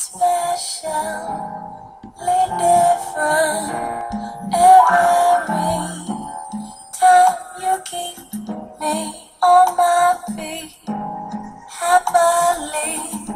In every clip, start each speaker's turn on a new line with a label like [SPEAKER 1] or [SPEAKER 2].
[SPEAKER 1] especially different every time you keep me on my feet, happily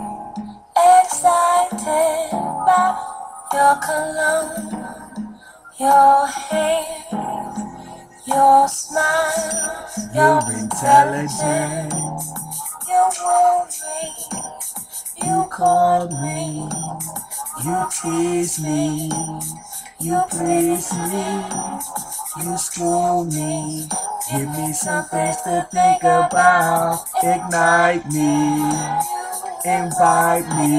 [SPEAKER 1] excited by your cologne, your hair, your smile, your intelligence. You wooed me, you called me, you teased me, you pleased me, you schooled me. Give me some things to think about, ignite me, invite me,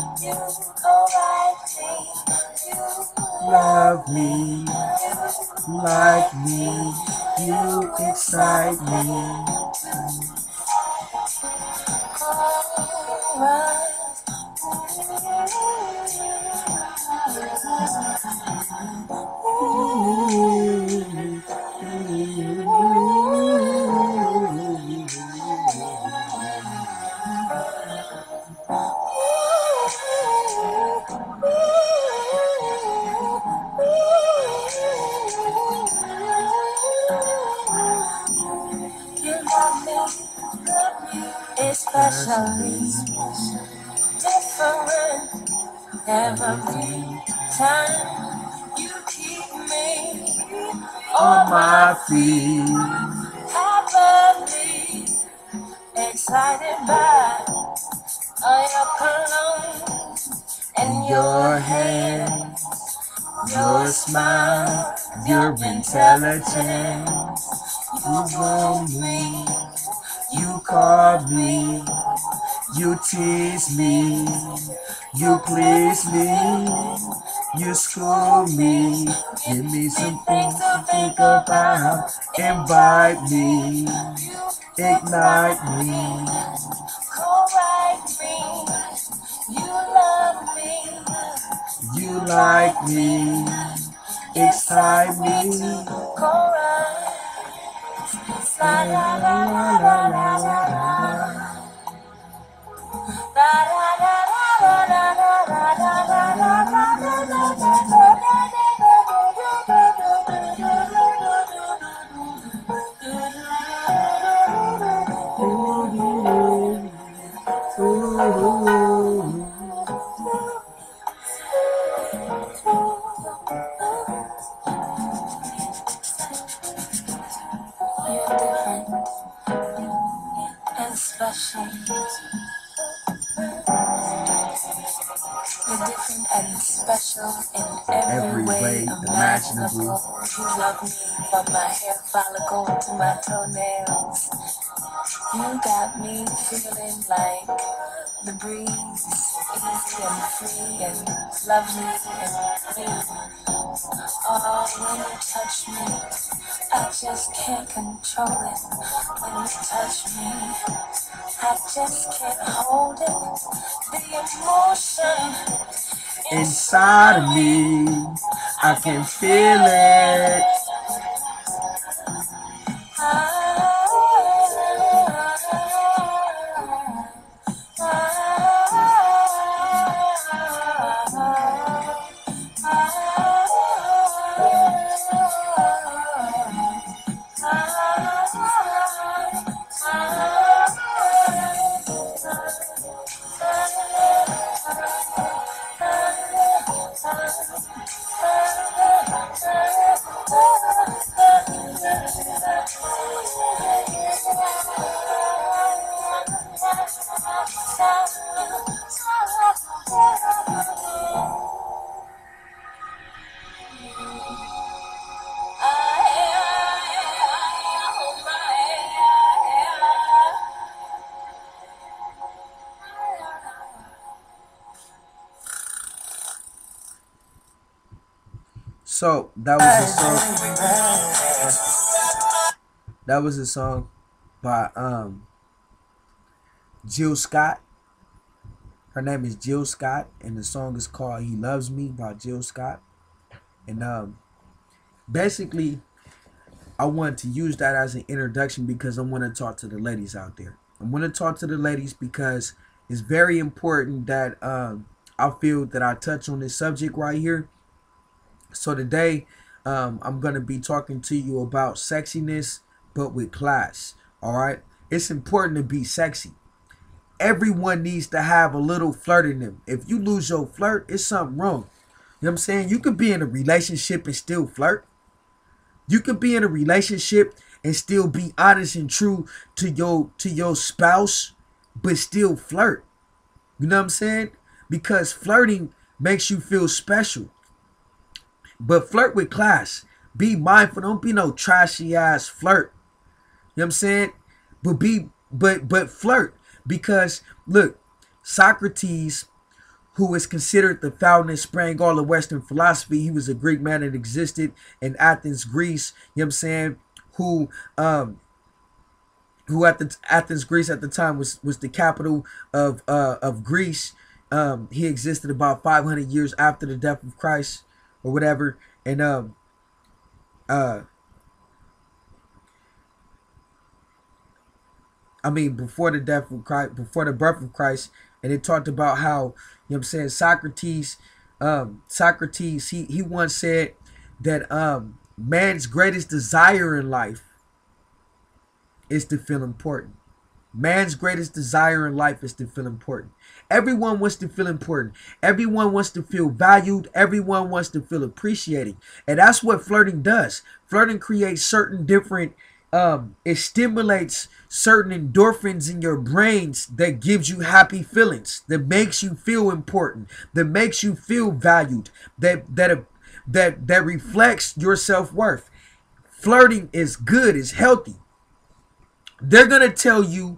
[SPEAKER 1] love me, like me, you excite me. Especially different every time you keep me on my feet, happily excited by your cologne and your hair, your smile, your intelligence. You want me, you call me, you tease me, you please me, you school me. Give me some things to think about, invite me, ignite me, co-write me, you love me, you like me, excite me, co-write. La la la la la la la la. La la la la la la la la la You're different and special. You're different and special in every way imaginable. You love me from my hair follicle to my toenails. You got me feeling like the breeze, easy and free and lovely and clean. Oh, when you touch me, I just can't control it. When you touch me, I just can't hold it. The emotion inside of me, I can feel it. So that was a song by Jill Scott. Her name is Jill Scott, and the song is called "He Loves Me" by Jill Scott. And basically, I wanted to use that as an introduction because I want to talk to the ladies out there. I want to talk to the ladies because it's very important that
[SPEAKER 2] I feel that I touch on this subject right here. So today, I'm gonna be talking to you about sexiness, but with class. All right, it's important to be sexy. Everyone needs to have a little flirt in them. If you lose your flirt, it's something wrong. You know what I'm saying? You could be in a relationship and still flirt. You could be in a relationship and still be honest and true to your spouse, but still flirt. You know what I'm saying? Because flirting makes you feel special. But flirt with class. Be mindful. Don't be no trashy ass flirt. You know what I'm saying? But flirt. Because look, Socrates, who is considered the fountain and sprang all of Western philosophy. He was a Greek man that existed in Athens, Greece. You know what I'm saying? Who at the Athens, Greece at the time was the capital of Greece. He existed about 500 years after the death of Christ or whatever. And before the death of Christ, before the birth of Christ, and it talked about how, you know what I'm saying, Socrates, he once said that man's greatest desire in life is to feel important. Man's greatest desire in life is to feel important. Everyone wants to feel important. Everyone wants to feel valued. Everyone wants to feel appreciated. And that's what flirting does. Flirting creates certain different, it stimulates certain endorphins in your brains that gives you happy feelings, that makes you feel important, that makes you feel valued, that reflects your self-worth. Flirting is good, is healthy. They're going to tell you,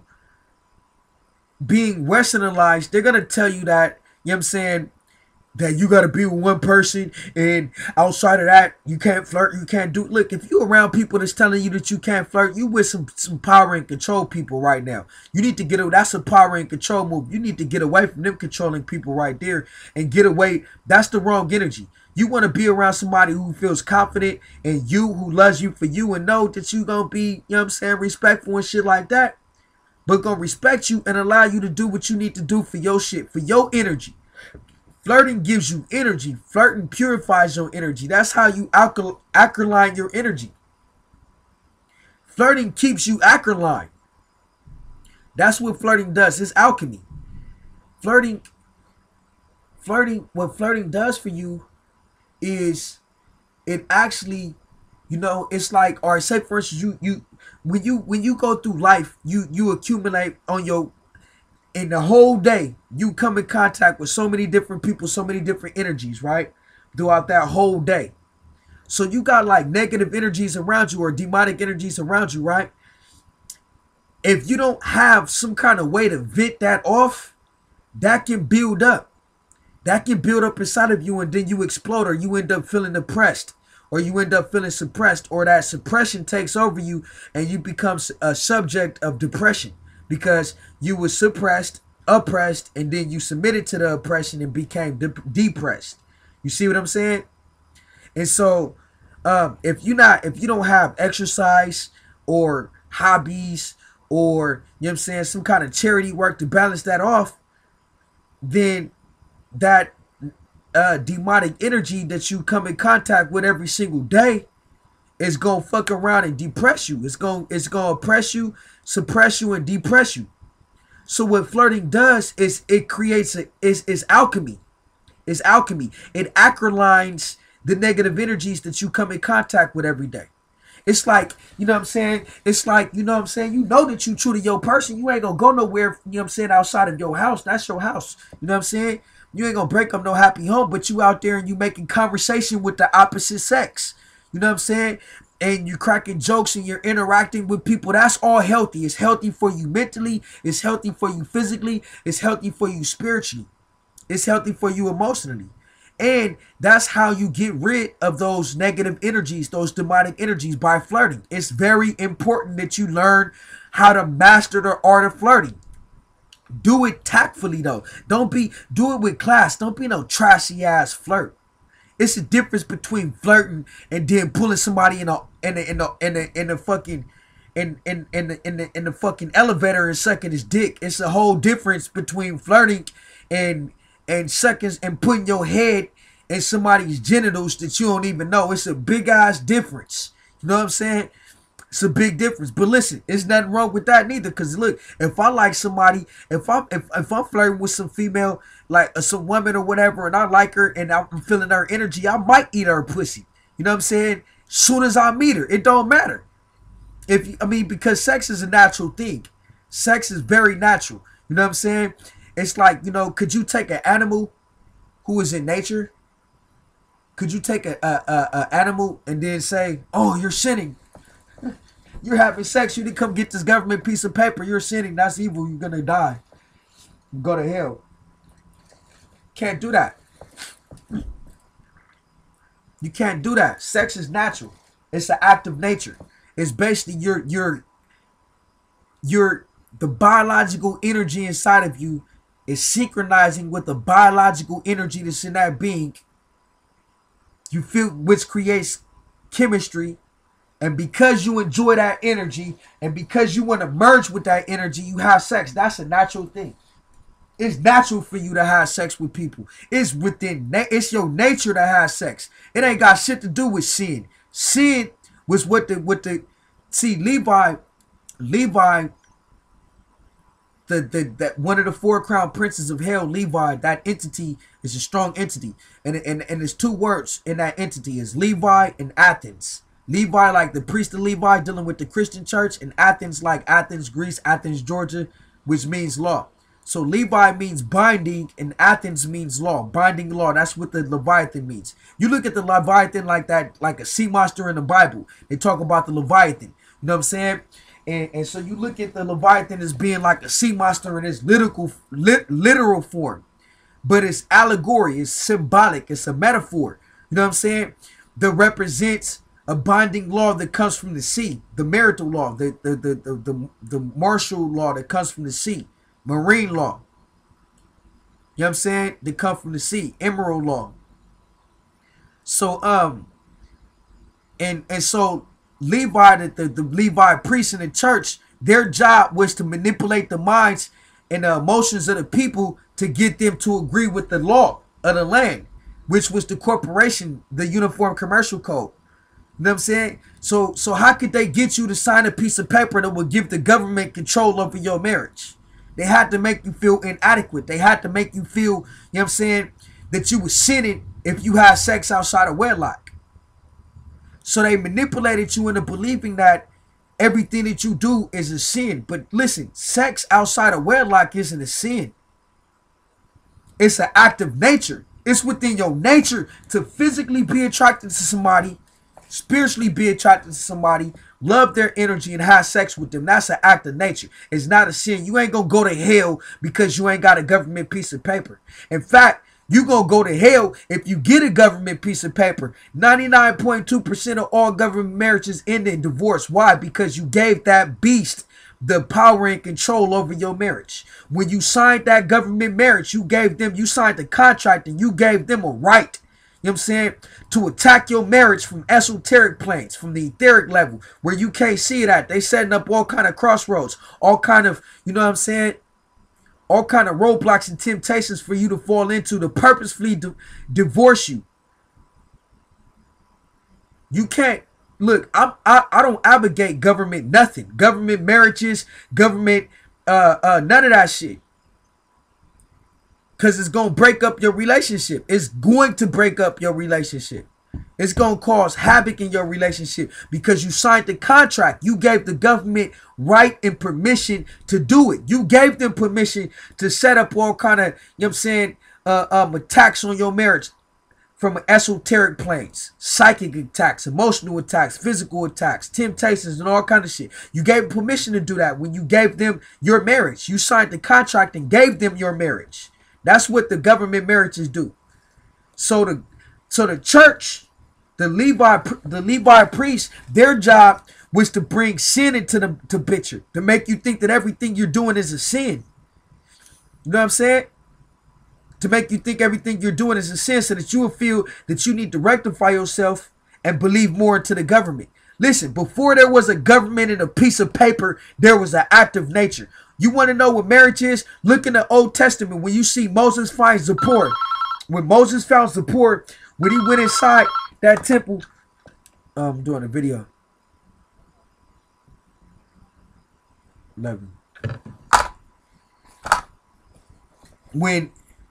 [SPEAKER 2] being westernized, they're going to tell you that, you know what I'm saying, that you got to be with one person, and outside of that, you can't flirt, you can't do. Look, if you're around people that's telling you that you can't flirt, you with some power and control people right now. You need to get away. That's a power and control move. You need to get away from them controlling people right there and get away. That's the wrong energy. You want to be around somebody who feels confident in you, who loves you for you, and know that you going to be, you know what I'm saying, respectful and shit like that, but going to respect you and allow you to do what you need to do for your shit, for your energy. Flirting gives you energy. Flirting purifies your energy. That's how you alkaline your energy. Flirting keeps you alkaline. That's what flirting does. It's alchemy. What flirting does for you is it actually, you know, it's like, all right, say for instance, when you go through life, you accumulate on your, in the whole day, you come in contact with so many different people, so many different energies, right? Throughout that whole day. So you got like negative energies around you or demonic energies around you, right? If you don't have some kind of way to vent that off, that can build up. That can build up inside of you, and then you explode, or you end up feeling depressed, or you end up feeling suppressed, or that suppression takes over you and you become a subject of depression because you were suppressed, oppressed, and then you submitted to the oppression and became depressed. You see what I'm saying? And so if you don't have exercise or hobbies or, you know what I'm saying, some kind of charity work to balance that off, then that demonic energy that you come in contact with every single day is gonna fuck around and depress you. It's gonna oppress you, suppress you, and depress you. So what flirting does is it creates is alchemy. It's alchemy. It acrylines the negative energies that you come in contact with every day. It's like, you know what I'm saying? It's like, you know what I'm saying? You know that you true to your person. You ain't gonna go nowhere, you know what I'm saying, outside of your house. That's your house. You know what I'm saying? You ain't gonna break up no happy home, but you out there and you making conversation with the opposite sex. You know what I'm saying? And you cracking jokes and you're interacting with people. That's all healthy. It's healthy for you mentally. It's healthy for you physically. It's healthy for you spiritually. It's healthy for you emotionally. And that's how you get rid of those negative energies, those demonic energies, by flirting. It's very important that you learn how to master the art of flirting. Do it tactfully though. Do it with class. Don't be no trashy ass flirt. It's a difference between flirting and then pulling somebody in the fucking elevator and sucking his dick. It's a whole difference between flirting and and seconds and putting your head in somebody's genitals that you don't even know. It's a big ass difference. You know what I'm saying? It's a big difference. But listen, there's nothing wrong with that neither. Cause look, if I like somebody, if I'm flirting with some female, like some woman or whatever, and I like her and I'm feeling her energy, I might eat her pussy. You know what I'm saying? Soon as I meet her, it don't matter. Because sex is a natural thing. Sex is very natural. You know what I'm saying? It's like, you know, could you take an animal who is in nature? Could you take a animal and then say, oh, you're sinning? You're having sex. You didn't come get this government piece of paper. You're sinning. That's evil. You're going to die. You go to hell. Can't do that. You can't do that. Sex is natural. It's an act of nature. It's basically the biological energy inside of you is synchronizing with the biological energy that's in that being. You feel, which creates chemistry. And because you enjoy that energy and because you want to merge with that energy, you have sex. That's a natural thing. It's natural for you to have sex with people. It's it's your nature to have sex. It ain't got shit to do with sin. Sin was Levi, that one of the 4 crown princes of hell, Levi, that entity is a strong entity. And there's 2 words in that entity, is Levi and Athens. Levi, like the priest of Levi, dealing with the Christian church, and Athens, like Athens, Greece, Athens, Georgia, which means law. So Levi means binding, and Athens means law, binding law. That's what the Leviathan means. You look at the Leviathan like that, like a sea monster in the Bible. They talk about the Leviathan. You know what I'm saying? And so you look at the Leviathan as being like a sea monster in its literal form. But it's allegory, it's symbolic, it's a metaphor. You know what I'm saying? That represents a binding law that comes from the sea, the marital law, the martial law that comes from the sea, marine law. You know what I'm saying? They come from the sea, emerald law. So and so Levi, the Levi priests in the church, their job was to manipulate the minds and the emotions of the people to get them to agree with the law of the land, which was the corporation, the Uniform Commercial Code. You know what I'm saying? So how could they get you to sign a piece of paper that would give the government control over your marriage? They had to make you feel inadequate. They had to make you feel, you know what I'm saying, that you were sinning if you had sex outside of wedlock. So they manipulated you into believing that everything that you do is a sin. But listen, sex outside of wedlock isn't a sin. It's an act of nature. It's within your nature to physically be attracted to somebody, spiritually be attracted to somebody, love their energy, and have sex with them. That's an act of nature. It's not a sin. You ain't gonna go to hell because you ain't got a government piece of paper. In fact, you gonna go to hell if you get a government piece of paper. 99.2% of all government marriages end in divorce. Why? Because you gave that beast the power and control over your marriage. When you signed that government marriage, you signed the contract and you gave them a right, you know what I'm saying, to attack your marriage from esoteric planes, from the etheric level, where you can't see it at. They setting up all kind of crossroads, all kind of, you know what I'm saying, all kind of roadblocks and temptations for you to fall into to purposefully divorce you. You can't. Look, I don't advocate government nothing. Government marriages, government, none of that shit. Because it's going to break up your relationship. It's going to break up your relationship. It's going to cause havoc in your relationship because you signed the contract. You gave the government right and permission to do it. You gave them permission to set up all kind of, you know what I'm saying, attacks on your marriage. From esoteric planes, psychic attacks, emotional attacks, physical attacks, temptations, and all kind of shit. You gave permission to do that when you gave them your marriage. You signed the contract and gave them your marriage. That's what the government marriages do. So the church, the Levi priests, their job was to bring sin into the picture, to make you think that everything you're doing is a sin. You know what I'm saying? To make you think everything you're doing is a sin so that you will feel that you need to rectify yourself and believe more into the government. Listen, before there was a government and a piece of paper, there was an act of nature. You want to know what marriage is? Look in the Old Testament when you see Moses find Zipporah. When Moses found Zipporah, when he went inside that temple, I'm doing a video. 11. When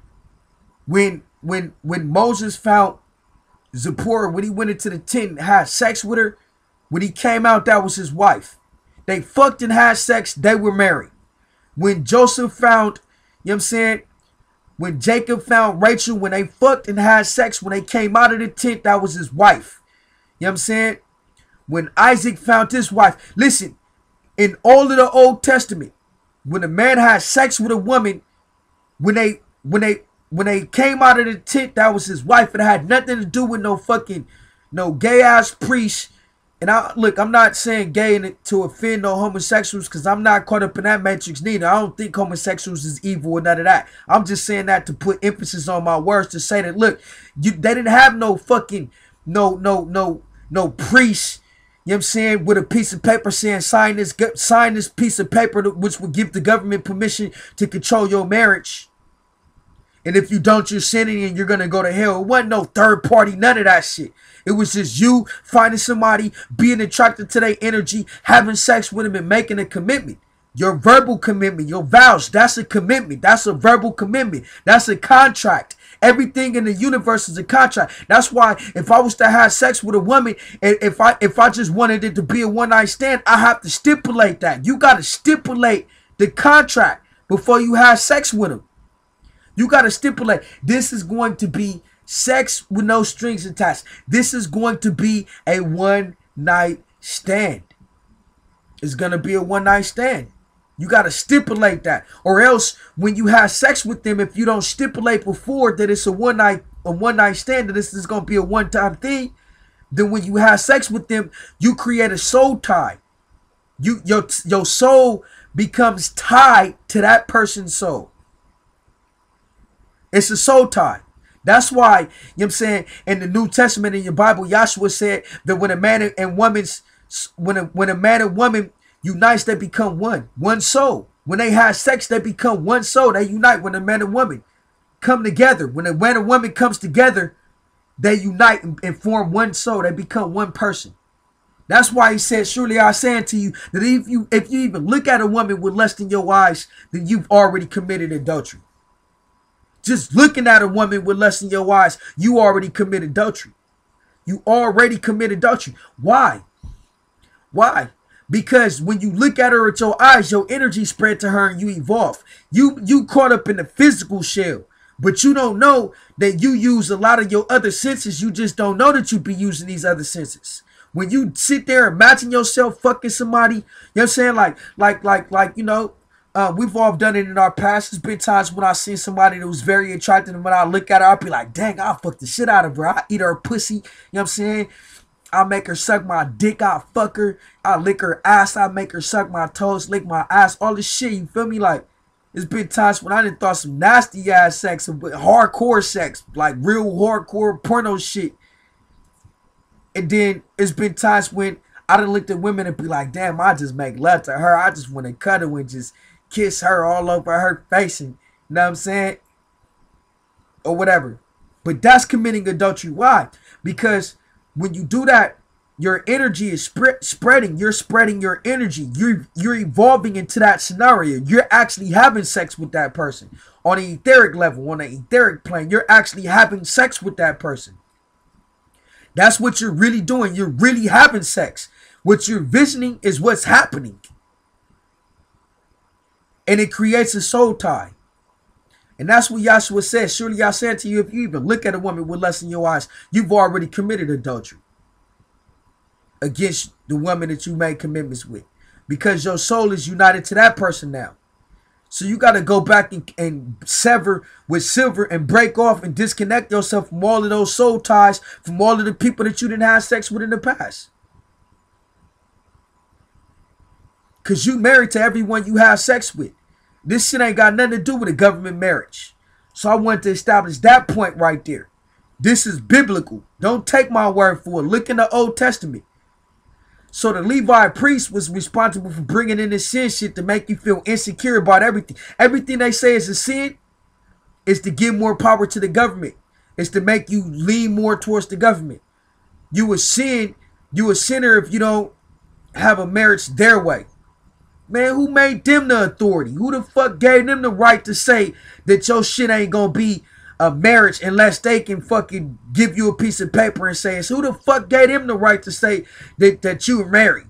[SPEAKER 2] Moses found Zipporah, when he went into the tent and had sex with her, when he came out, that was his wife. They fucked and had sex, they were married. When Joseph found, you know what I'm saying? When Jacob found Rachel, when they fucked and had sex, when they came out of the tent, that was his wife. You know what I'm saying? When Isaac found his wife. Listen, in all of the Old Testament, when a man had sex with a woman, when they came out of the tent, that was his wife. It had nothing to do with no gay ass priest. And I'm not saying gay to offend no homosexuals, because I'm not caught up in that matrix neither. I don't think homosexuals is evil or none of that. I'm just saying that to put emphasis on my words, to say that, look, they didn't have no fucking no priest, you know what I'm saying, with a piece of paper saying sign this piece of paper, which would give the government permission to control your marriage. And if you don't, you're sinning and you're going to go to hell. It wasn't no third party, none of that shit. It was just you finding somebody, being attracted to their energy, having sex with them, and making a commitment. Your verbal commitment, your vows, that's a commitment. That's a verbal commitment. That's a contract. Everything in the universe is a contract. That's why if I was to have sex with a woman, and if I just wanted it to be a one-night stand, I have to stipulate that. You got to stipulate the contract before you have sex with them. You got to stipulate, this is going to be sex with no strings attached. This is going to be a one-night stand. It's going to be a one-night stand. You got to stipulate that. Or else when you have sex with them, if you don't stipulate before that it's a one-night stand, that this is going to be a one-time thing, then when you have sex with them, you create a soul tie. Your soul becomes tied to that person's soul. It's a soul tie. That's why, you know what I'm saying, in the New Testament, in your Bible, Yahshua said that when a man and woman unites, they become one soul. When they have sex, they become one soul. They unite. When a man and woman come together, when a man and woman comes together, they unite and form one soul. They become one person. That's why he said, surely I say unto you that if you even look at a woman with lust in your eyes, then you've already committed adultery. Just looking at a woman with lust in your eyes, you already committed adultery. You already committed adultery. Why? Why? Because when you look at her with your eyes, your energy spread to her and you evolve. You caught up in the physical shell, but you don't know that you use a lot of your other senses. You just don't know that you be using these other senses. When you sit there, imagine yourself fucking somebody, you know what I'm saying? Like, you know, we've all done it in our past. There's been times when I seen somebody that was very attractive, and when I look at her, I'll be like, dang, I'll fuck the shit out of her. I'll eat her pussy, you know what I'm saying? I'll make her suck my dick, I'll fuck her, I'll lick her ass, I'll make her suck my toes, lick my ass, all this shit, you feel me? Like, there's been times when I done thought some nasty ass sex, but hardcore sex, like real hardcore porno shit. And then it's been times when I done looked at women and be like, damn, I just make love to her. I just want to cuddle and just kiss her all over her face, and you know what I'm saying? Or whatever. But that's committing adultery. Why? Because when you do that, your energy is spreading. You're spreading your energy. You're evolving into that scenario. You're actually having sex with that person on an etheric level, on an etheric plane. You're actually having sex with that person. That's what you're really doing. You're really having sex. What you're visioning is what's happening. And it creates a soul tie. And that's what Yahshua says. Surely I say to you, if you even look at a woman with lust in your eyes, you've already committed adultery against the woman that you made commitments with. Because your soul is united to that person now. So you got to go back and sever with silver and break off and disconnect yourself from all of those soul ties, from all of the people that you didn't have sex with in the past. Because you married to everyone you have sex with. This shit ain't got nothing to do with a government marriage. So I wanted to establish that point right there. This is biblical. Don't take my word for it. Look in the Old Testament. So the Levi priest was responsible for bringing in this sin shit to make you feel insecure about everything. Everything they say is a sin is to give more power to the government. It's to make you lean more towards the government. You a sinner if you don't have a marriage their way. Man, who made them the authority? Who the fuck gave them the right to say that your shit ain't gonna be a marriage unless they can fucking give you a piece of paper and say it's who the fuck gave them the right to say that you were married?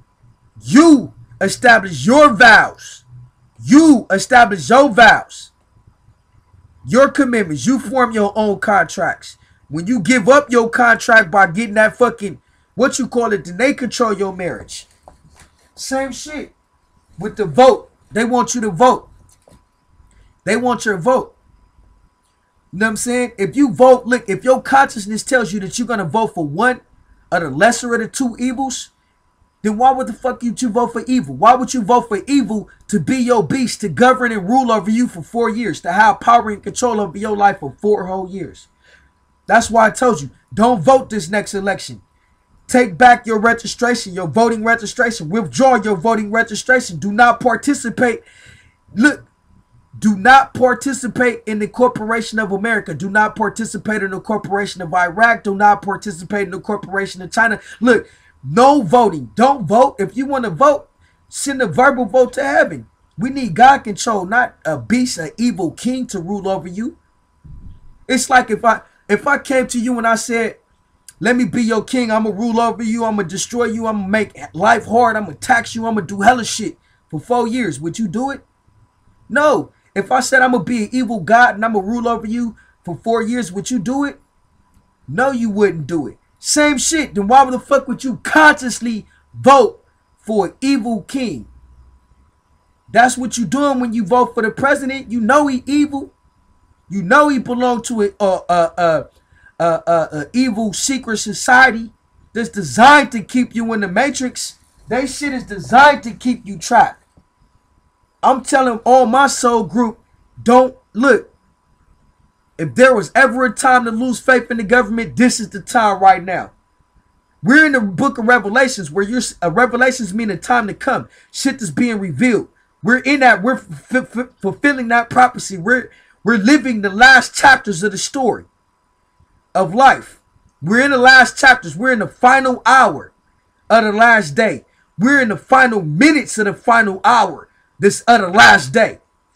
[SPEAKER 2] You establish your vows. You establish your vows. Your commitments. You form your own contracts. When you give up your contract by getting that fucking, what you call it, then they control your marriage. Same shit with the vote. They want you to vote. They want your vote. You know what I'm saying? If you vote, look, if your consciousness tells you that you're going to vote for one of the lesser of the two evils, then why would the fuck you vote for evil? Why would you vote for evil to be your beast, to govern and rule over you for 4 years, to have power and control over your life for 4 whole years? That's why I told you, don't vote this next election. Take back your registration, your voting registration. Withdraw your voting registration. Do not participate. Look, do not participate in the corporation of America. Do not participate in the corporation of Iraq. Do not participate in the corporation of China. Look, no voting. Don't vote. If you want to vote, send a verbal vote to heaven. We need God control, not a beast, an evil king to rule over you. It's like if I came to you and I said, let me be your king. I'm going to rule over you. I'm going to destroy you. I'm going to make life hard. I'm going to tax you. I'm going to do hella shit for 4 years. Would you do it? No. If I said I'm going to be an evil God and I'm going to rule over you for 4 years, would you do it? No, you wouldn't do it. Same shit. Then why the fuck would you consciously vote for an evil king? That's what you're doing when you vote for the president. You know he evil. You know he belonged to a evil secret society that's designed to keep you in the matrix. They shit is designed to keep you trapped. I'm telling all my soul group, don't look. If there was ever a time to lose faith in the government, this is the time right now. We're in the book of Revelations where Revelations mean a time to come. Shit is being revealed. We're in that. We're fulfilling that prophecy. We're living the last chapters of the story of life. We're in the last chapters. We're in the final hour of the last day. We're in the final minutes of the final hour. This other last day.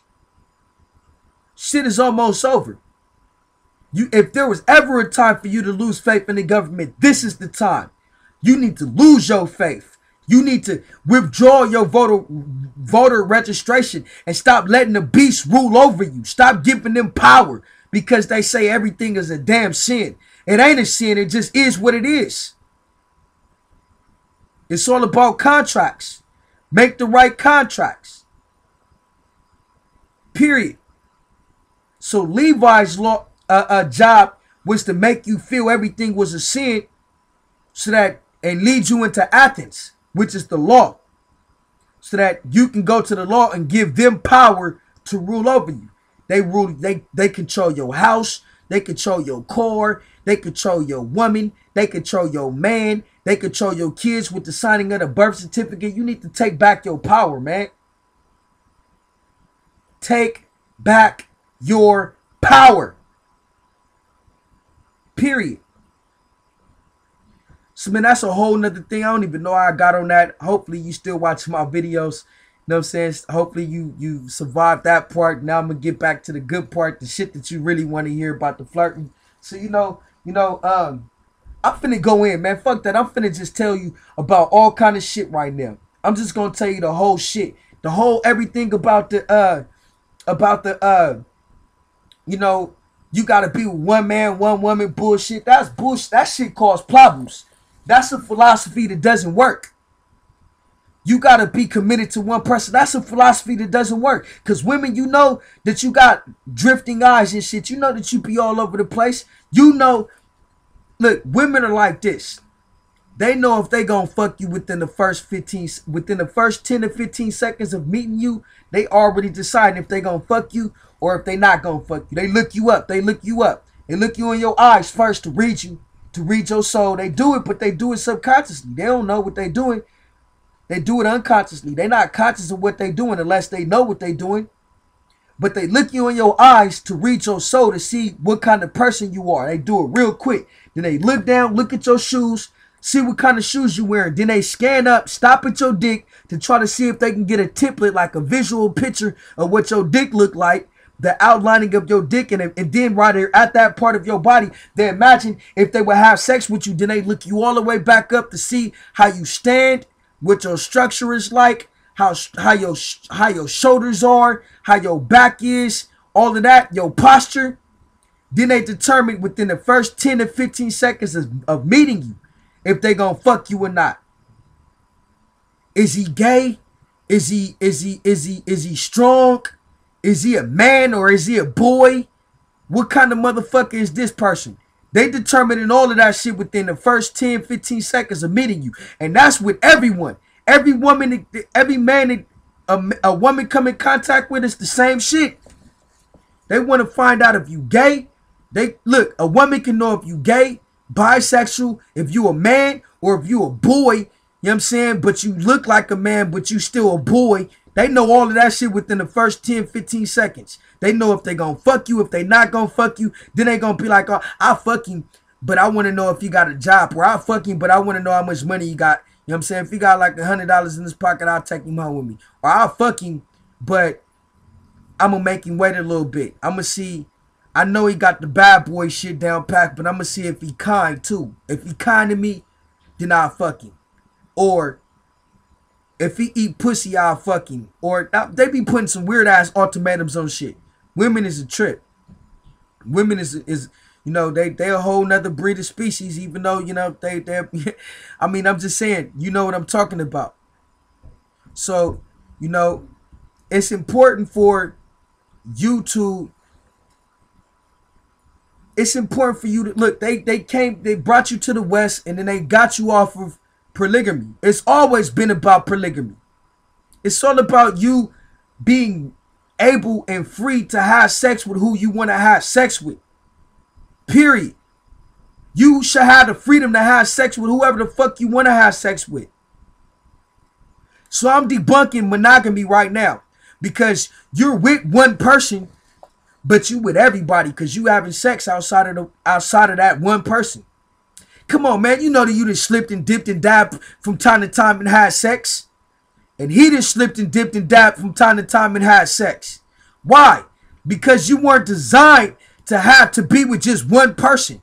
[SPEAKER 2] Shit is almost over. If there was ever a time for you to lose faith in the government, this is the time. You need to lose your faith. You need to withdraw your voter registration and stop letting the beast rule over you. Stop giving them power because they say everything is a damn sin. It ain't a sin. It just is what it is. It's all about contracts. Make the right contracts. Period. So Levi's job was to make you feel everything was a sin, so that and lead you into Athens, which is the law, so that you can go to the law and give them power to rule over you. They control your house, they control your car, they control your woman, they control your man, they control your kids with the signing of the birth certificate. You need to take back your power, man. Take back your power. Period. So, man, that's a whole nother thing. I don't even know how I got on that. Hopefully, you still watching my videos. You know what I'm saying? Hopefully, you survived that part. Now, I'm going to get back to the good part, the shit that you really want to hear about the flirting. So, I'm finna go in, man. Fuck that. I'm finna just tell you about all kind of shit right now. I'm just going to tell you the whole shit. The whole everything about you gotta be one man, one woman bullshit. That's bullshit. That shit causes problems. That's a philosophy that doesn't work. You gotta be committed to one person. That's a philosophy that doesn't work. Because women, you know that you got drifting eyes and shit. You know that you be all over the place. You know, look, women are like this. They know if they gonna fuck you within the first 10 to 15 seconds of meeting you, they already deciding if they gonna fuck you or if they not gonna fuck you. They look you up. They look you up. They look you in your eyes first to read you, to read your soul. They do it, but they do it subconsciously. They don't know what they're doing. They do it unconsciously. They're not conscious of what they're doing unless they know what they're doing. But they look you in your eyes to read your soul to see what kind of person you are. They do it real quick. Then they look down, look at your shoes, see what kind of shoes you're wearing. Then they scan up, stop at your dick to try to see if they can get a template, like a visual picture of what your dick look like, the outlining of your dick, and then right there at that part of your body, they imagine if they would have sex with you. Then they look you all the way back up to see how you stand, what your structure is like, how your shoulders are, how your back is, all of that, your posture. Then they determine within the first 10 to 15 seconds of meeting you if they gonna fuck you or not. Is he gay? Is he strong? Is he a man or is he a boy? What kind of motherfucker is this person? They determining all of that shit within the first 10, 15 seconds of meeting you. And that's with everyone. Every woman, every man a woman come in contact with, is the same shit. They want to find out if you gay. Look, a woman can know if you gay, bisexual, if you a man, or if you a boy. You know what I'm saying? But you look like a man, but you still a boy. They know all of that shit within the first 10, 15 seconds. They know if they gonna fuck you, if they not gonna fuck you. Then they gonna be like, oh, I'll fuck him, but I want to know if you got a job. Or I'll fuck him, but I want to know how much money you got. You know what I'm saying? If he got like $100 in his pocket, I'll take him home with me. Or I'll fuck him, but I'm going to make him wait a little bit. I'm going to see. I know he got the bad boy shit down packed, but I'm going to see if he kind too. If he kind to me, then I'll fuck him. Or if he eat pussy, I'll fuck him. Or they be putting some weird ass ultimatums on shit. Women is a trip. Women is you know, they a whole nother breed of species, even though, you know, they I mean, I'm just saying, you know what I'm talking about. So, you know, it's important for you to, look, they brought you to the West, and then they got you off of polygamy. It's always been about polygamy. It's all about you being able and free to have sex with who you want to have sex with. Period. You should have the freedom to have sex with whoever the fuck you want to have sex with. So I'm debunking monogamy right now, because you're with one person, but you with everybody because you having sex outside of that one person. Come on, man. You know that you done slipped and dipped and dabbed from time to time and had sex. And he done slipped and dipped and dabbed from time to time and had sex. Why? Because you weren't designed to be with just one person.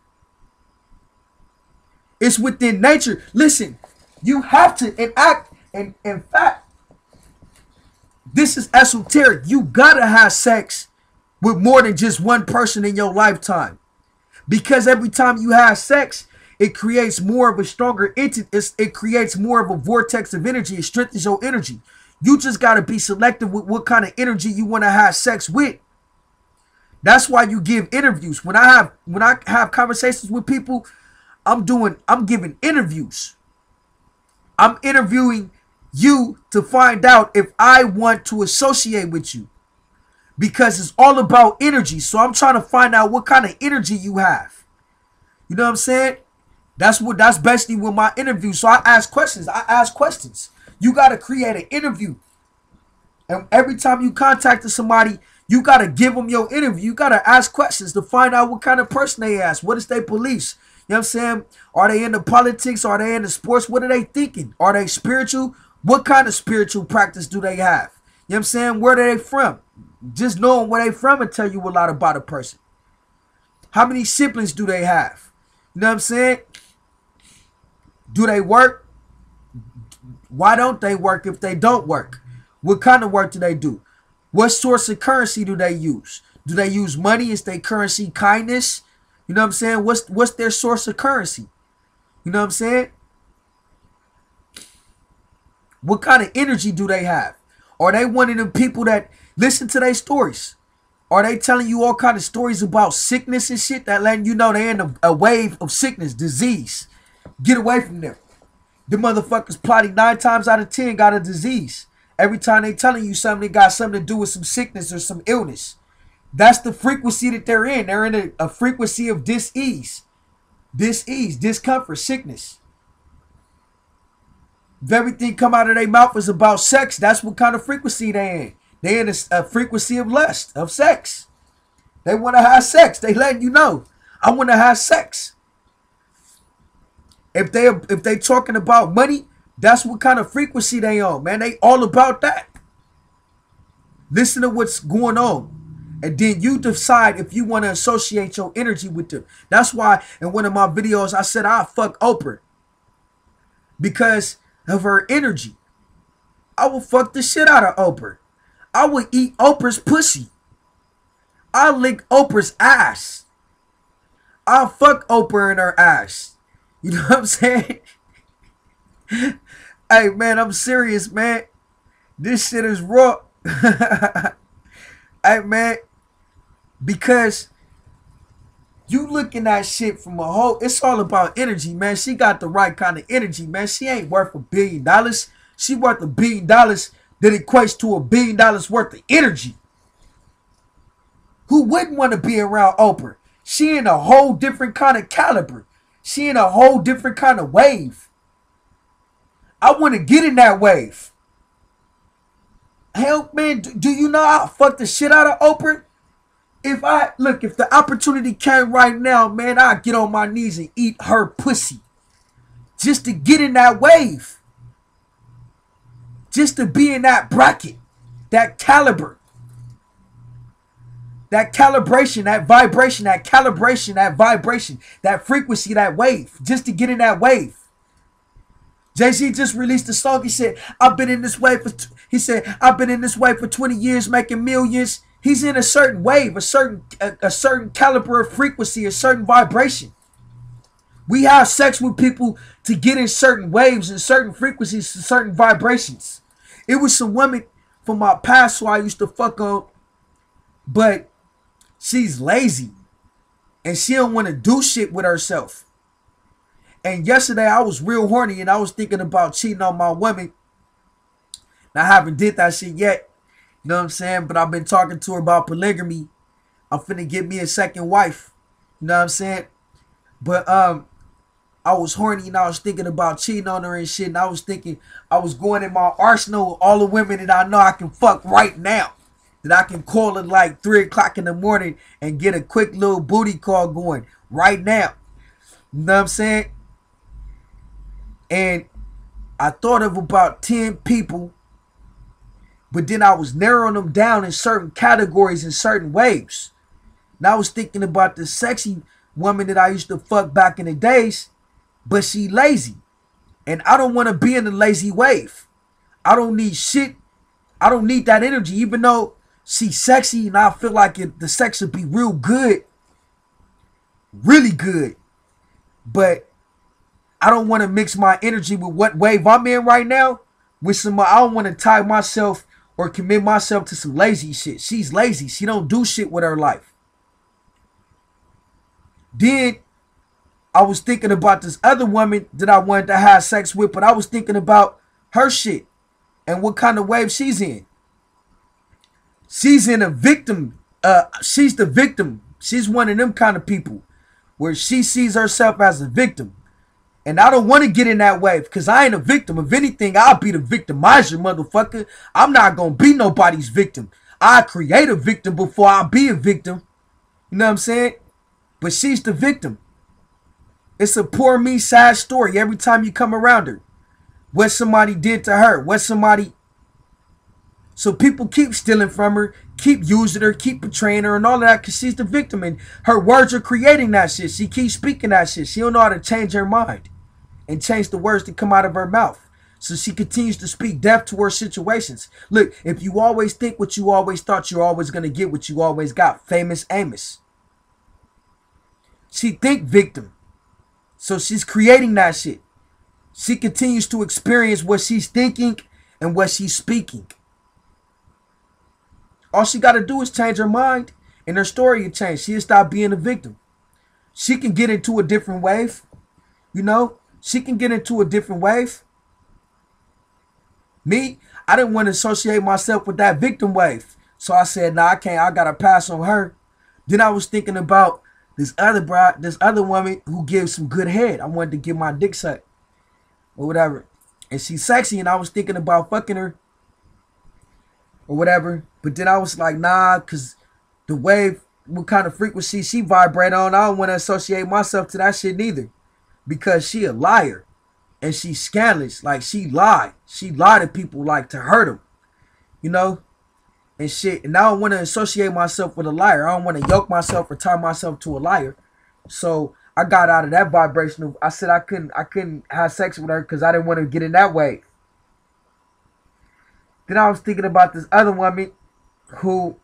[SPEAKER 2] It's within nature. Listen, you have to enact, and in fact, this is esoteric. You gotta have sex with more than just one person in your lifetime. Because every time you have sex, it creates more of a stronger entity. It creates more of a vortex of energy. It strengthens your energy. You just gotta be selective with what kind of energy you want to have sex with. That's why you give interviews. When I have conversations with people, I'm giving interviews. I'm interviewing you to find out if I want to associate with you, because it's all about energy. So I'm trying to find out what kind of energy you have. You know what I'm saying? That's basically with my interview. So I ask questions. You got to create an interview. And every time you contact somebody, you got to give them your interview. You got to ask questions to find out what kind of person they are. What is their beliefs? You know what I'm saying? Are they into politics? Are they into sports? What are they thinking? Are they spiritual? What kind of spiritual practice do they have? You know what I'm saying? Where are they from? Just knowing where they from will tell you a lot about a person. How many siblings do they have? You know what I'm saying? Do they work? Why don't they work if they don't work? What kind of work do they do? What source of currency do they use? Do they use money? Is their currency kindness? You know what I'm saying? What's their source of currency? You know what I'm saying? What kind of energy do they have? Are they one of them people that listen to their stories? Are they telling you all kind of stories about sickness and shit that letting you know they're in a wave of sickness, disease? Get away from them. The motherfuckers plotting 9 times out of 10 got a disease. Every time they telling you something, it got something to do with some sickness or some illness. That's the frequency that they're in. They're in a frequency of dis-ease. dis-ease, discomfort, sickness. If everything come out of their mouth is about sex, that's what kind of frequency they in. They in a frequency of lust, of sex. They want to have sex. They letting you know, I want to have sex. If they talking about money, that's what kind of frequency they on, man. They all about that. Listen to what's going on. And then you decide if you want to associate your energy with them. That's why in one of my videos I said I fuck Oprah. Because of her energy. I will fuck the shit out of Oprah. I would eat Oprah's pussy. I'll lick Oprah's ass. I'll fuck Oprah in her ass. You know what I'm saying? Hey, man, I'm serious, man. This shit is raw. Hey, man. Because you looking at shit from a whole... It's all about energy, man. She got the right kind of energy, man. She ain't worth $1 billion. She worth $1 billion that equates to $1 billion worth of energy. Who wouldn't want to be around Oprah? She in a whole different kind of caliber. She in a whole different kind of wave. I want to get in that wave. Hell, man, do you know I'll fuck the shit out of Oprah? If the opportunity came right now, man, I'd get on my knees and eat her pussy. Just to get in that wave. Just to be in that bracket. That caliber. That calibration, that vibration, that calibration, that vibration, that frequency, that wave. Just to get in that wave. Jay-Z just released a song. He said, I've been in this wave for 20 years making millions. He's in a certain wave, a certain caliber of frequency, a certain vibration. We have sex with people to get in certain waves and certain frequencies and certain vibrations. It was some woman from my past who I used to fuck on, but she's lazy and she don't want to do shit with herself. And yesterday I was real horny and I was thinking about cheating on my woman. Now, I haven't did that shit yet. You know what I'm saying? But I've been talking to her about polygamy. I'm finna get me a second wife. You know what I'm saying? But I was horny and I was thinking about cheating on her and shit. And I was thinking, I was going in my arsenal, all the women that I know I can fuck right now. That I can call at like 3 o'clock in the morning and get a quick little booty call going right now. You know what I'm saying? And I thought of about 10 people. But then I was narrowing them down in certain categories and certain waves. And I was thinking about the sexy woman that I used to fuck back in the days. But she lazy. And I don't want to be in the lazy wave. I don't need shit. I don't need that energy. Even though she's sexy and I feel like the sex would be real good. Really good. But I don't want to mix my energy with what wave I'm in right now. With some, I don't want to tie myself or commit myself to some lazy shit. She's lazy. She don't do shit with her life. Then I was thinking about this other woman that I wanted to have sex with, but I was thinking about her shit and what kind of wave she's in. She's in a victim. She's the victim. She's one of them kind of people where she sees herself as a victim. And I don't want to get in that wave because I ain't a victim. If anything, I'll be the victimizer, motherfucker. I'm not going to be nobody's victim. I create a victim before I be a victim. You know what I'm saying? But she's the victim. It's a poor me sad story every time you come around her. What somebody did to her. So people keep stealing from her, keep using her, keep betraying her and all of that because she's the victim. And her words are creating that shit. She keeps speaking that shit. She don't know how to change her mind and change the words that come out of her mouth. So she continues to speak death to her situations. Look, if you always think what you always thought, you're always going to get what you always got. Famous Amos. She think victim. So she's creating that shit. She continues to experience what she's thinking and what she's speaking. All she got to do is change her mind and her story will change. She'll stop being a victim. She can get into a different wave. You know, she can get into a different wave. Me, I didn't want to associate myself with that victim wave. So I said, nah, I can't. I got to pass on her. Then I was thinking about This other woman who gives some good head. I wanted to get my dick sucked or whatever. And she's sexy, and I was thinking about fucking her or whatever. But then I was like, nah, because the wave, what kind of frequency she vibrate on, I don't want to associate myself to that shit neither. Because she a liar. And she's scandalous. Like, she lied. She lied to people, like, to hurt them. You know? And shit. And I don't want to associate myself with a liar. I don't want to yoke myself or tie myself to a liar. So I got out of that vibrational. I said I couldn't have sex with her because I didn't want to get in that way. Then I was thinking about this other woman who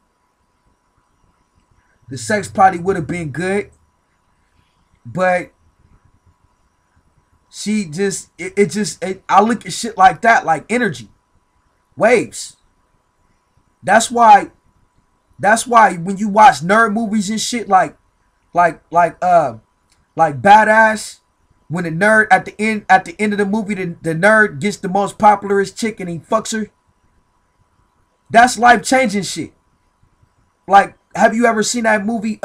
[SPEAKER 2] the sex probably would have been good, but she just I look at shit like that, like energy, waves. That's why when you watch nerd movies and shit like Badass, when the nerd at the end of the movie, the nerd gets the most popularist chick and he fucks her. That's life changing shit. Like, have you ever seen that movie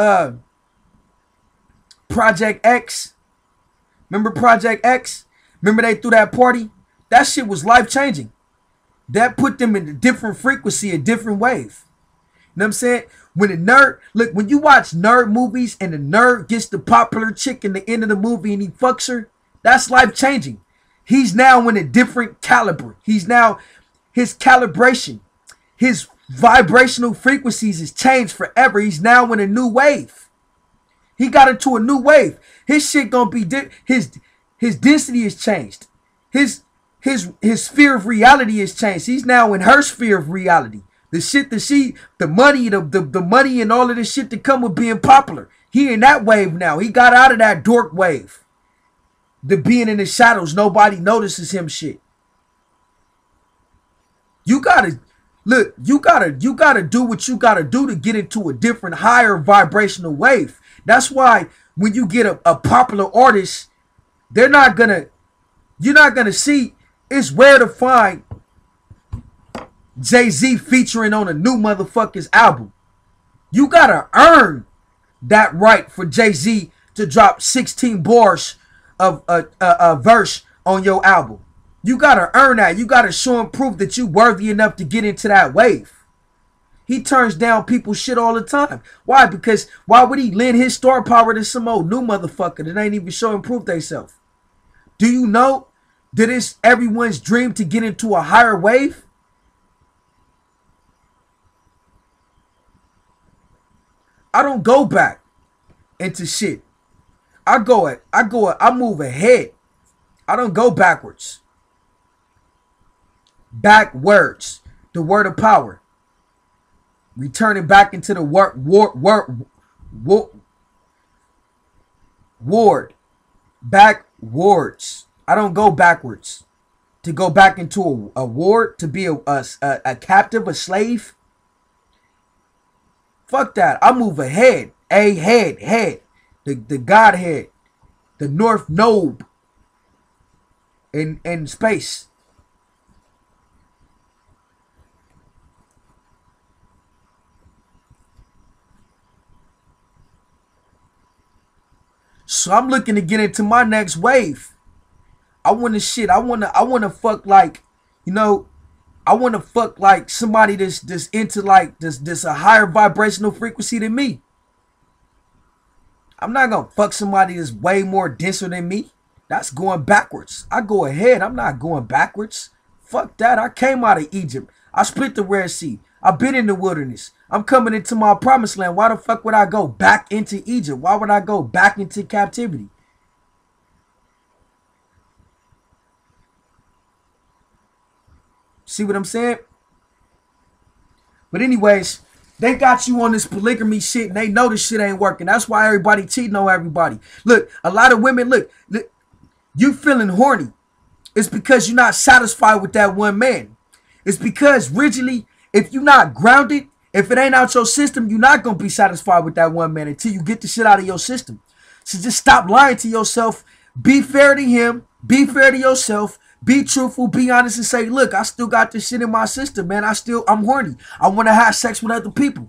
[SPEAKER 2] Project X? Remember Project X? Remember they threw that party? That shit was life changing. That put them in a different frequency, a different wave. You know what I'm saying? When the nerd, look, when you watch nerd movies and the nerd gets the popular chick in the end of the movie and he fucks her, that's life changing. He's now in a different caliber. He's now, his calibration, his vibrational frequencies has changed forever. He's now in a new wave. He got into a new wave. His shit gonna be, his density has changed. His sphere of reality has changed. He's now in her sphere of reality. The shit that the money and all of this shit that come with being popular. He in that wave now. He got out of that dork wave. The being in the shadows, nobody notices him shit. You gotta do what you gotta do to get into a different, higher vibrational wave. That's why when you get a popular artist, you're not gonna see. It's rare to find Jay-Z featuring on a new motherfucker's album. You gotta earn that right for Jay-Z to drop 16 bars of a verse on your album. You gotta earn that. You gotta show and prove that you worthy enough to get into that wave. He turns down people's shit all the time. Why? Because why would he lend his star power to some old new motherfucker that ain't even show and prove theyself? Do you know that it's everyone's dream to get into a higher wave? I don't go back into shit. I move ahead. I don't go backwards. Backwards. The word of power. Returning back into the ward. Backwards. I don't go backwards. To go back into a ward, to be a captive, a slave. Fuck that. I move ahead. Head. The Godhead. The North Node. In space. So I'm looking to get into my next wave. I want to fuck like, you know, I want to fuck like somebody that's into like this a higher vibrational frequency than me. I'm not gonna fuck somebody that's way more denser than me. That's going backwards. I go ahead. I'm not going backwards. Fuck that. I came out of Egypt. I split the Red Sea. I've been in the wilderness. I'm coming into my promised land. Why the fuck would I go back into Egypt? Why would I go back into captivity? See what I'm saying? But anyways, they got you on this polygamy shit and they know this shit ain't working. That's why everybody cheating on everybody. Look, a lot of women, look, you feeling horny. It's because you're not satisfied with that one man. It's because originally, if you're not grounded, if it ain't out your system, you're not going to be satisfied with that one man until you get the shit out of your system. So just stop lying to yourself. Be fair to him. Be fair to yourself. Be truthful, be honest, and say, look, I still got this shit in my system, man. I'm horny. I want to have sex with other people.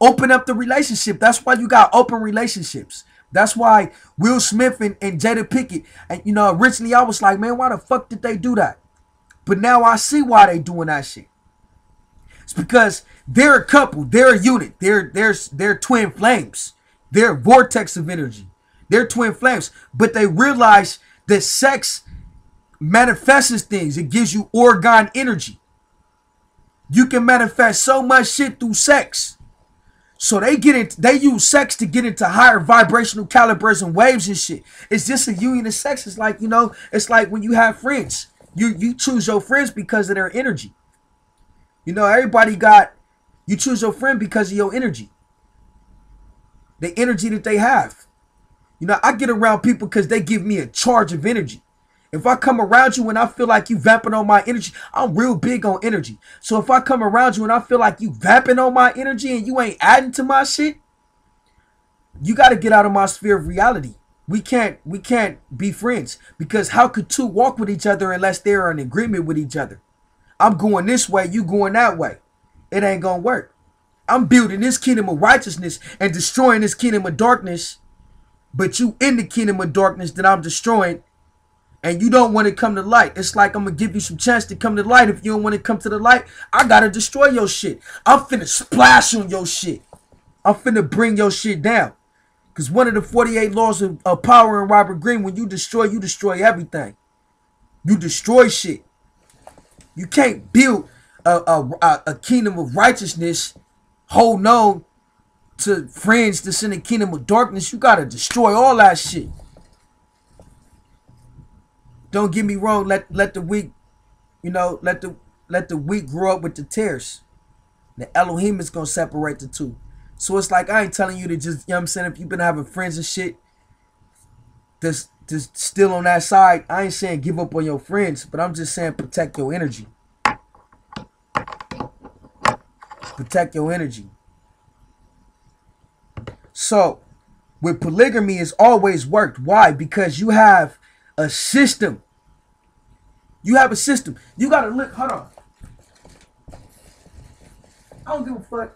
[SPEAKER 2] Open up the relationship. That's why you got open relationships. That's why Will Smith and Jada Pinkett, and you know, originally I was like, man, why the fuck did they do that? But now I see why they doing that shit. It's because they're a couple, they're a unit, they're twin flames, they're a vortex of energy, they're twin flames. But they realize that sex manifests things. It gives you orgone energy. You can manifest so much shit through sex. So they use sex to get into higher vibrational calibers and waves and shit. It's just a union of sex. It's like, you know, it's like when you have friends. You choose your friends because of their energy. You know, you choose your friend because of your energy. The energy that they have. You know, I get around people because they give me a charge of energy. If I come around you and I feel like you vamping on my energy, I'm real big on energy. So if I come around you and I feel like you vamping on my energy and you ain't adding to my shit, you got to get out of my sphere of reality. We can't be friends, because how could two walk with each other unless they're in agreement with each other? I'm going this way, you going that way. It ain't gonna work. I'm building this kingdom of righteousness and destroying this kingdom of darkness, but you in the kingdom of darkness that I'm destroying, and you don't want to come to light. It's like I'm gonna give you some chance to come to light. If you don't want to come to the light, I gotta destroy your shit. I'm finna splash on your shit. I'm finna bring your shit down. Because one of the 48 laws of power in Robert Greene, when you destroy everything. You destroy shit. You can't build a kingdom of righteousness holding on to friends that's in the kingdom of darkness. You gotta destroy all that shit. Don't get me wrong, let the weak, you know, let the weak grow up with the tares. The Elohim is gonna separate the two. So it's like, I ain't telling you to just, you know what I'm saying, if you've been having friends and shit that's still on that side, I ain't saying give up on your friends, but I'm just saying protect your energy. Protect your energy. So, with polygamy, it's always worked. Why? Because you have a system. You have a system. You gotta look, hold on. I don't give a fuck.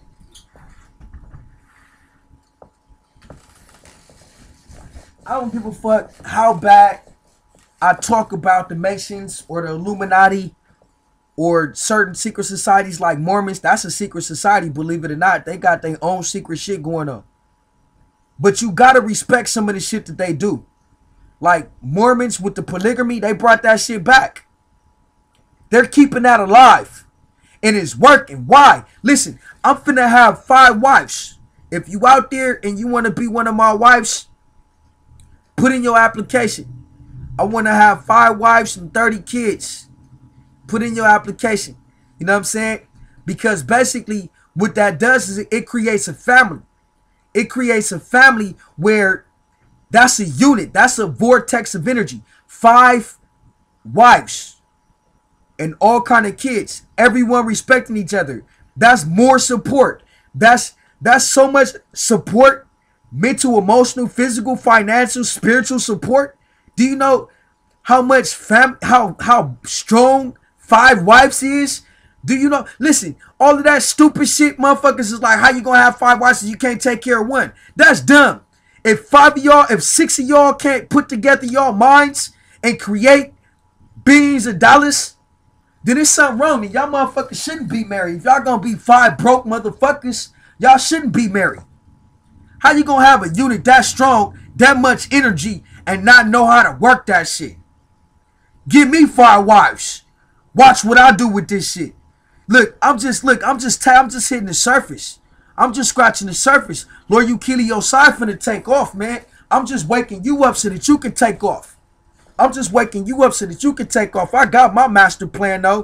[SPEAKER 2] I don't give a fuck how bad I talk about the Masons or the Illuminati or certain secret societies like Mormons. That's a secret society, believe it or not. They got their own secret shit going on. But you gotta respect some of the shit that they do. Like Mormons with the polygamy, they brought that shit back. They're keeping that alive. And it's working. Why? Listen, I'm finna have 5 wives. If you out there and you want to be one of my wives, put in your application. I want to have 5 wives and 30 kids. Put in your application. You know what I'm saying? Because basically what that does is it creates a family. It creates a family where that's a unit. That's a vortex of energy. 5 wives and all kind of kids. Everyone respecting each other. That's more support. That's so much support. Mental, emotional, physical, financial, spiritual support. Do you know how much how strong 5 wives is? Do you know? Listen, all of that stupid shit, motherfuckers is like, how you gonna have 5 wives if you can't take care of one? That's dumb. If 5 of y'all, if 6 of y'all can't put together y'all minds and create billions of dollars, then there's something wrong. And y'all motherfuckers shouldn't be married. If y'all gonna be 5 broke motherfuckers, y'all shouldn't be married. How you gonna have a unit that strong, that much energy, and not know how to work that shit? Give me 5 wives. Watch what I do with this shit. Look, I'm just hitting the surface. I'm just scratching the surface. Lord Ukili Osai finna take off, man. I'm just waking you up so that you can take off. I'm just waking you up so that you can take off. I got my master plan, though.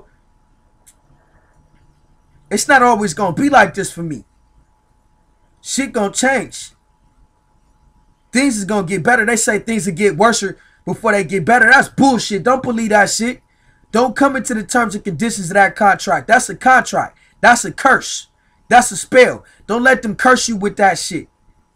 [SPEAKER 2] It's not always gonna be like this for me. Shit gonna change. Things is gonna get better. They say things will get worse before they get better. That's bullshit. Don't believe that shit. Don't come into the terms and conditions of that contract. That's a contract. That's a curse. That's a spell. Don't let them curse you with that shit.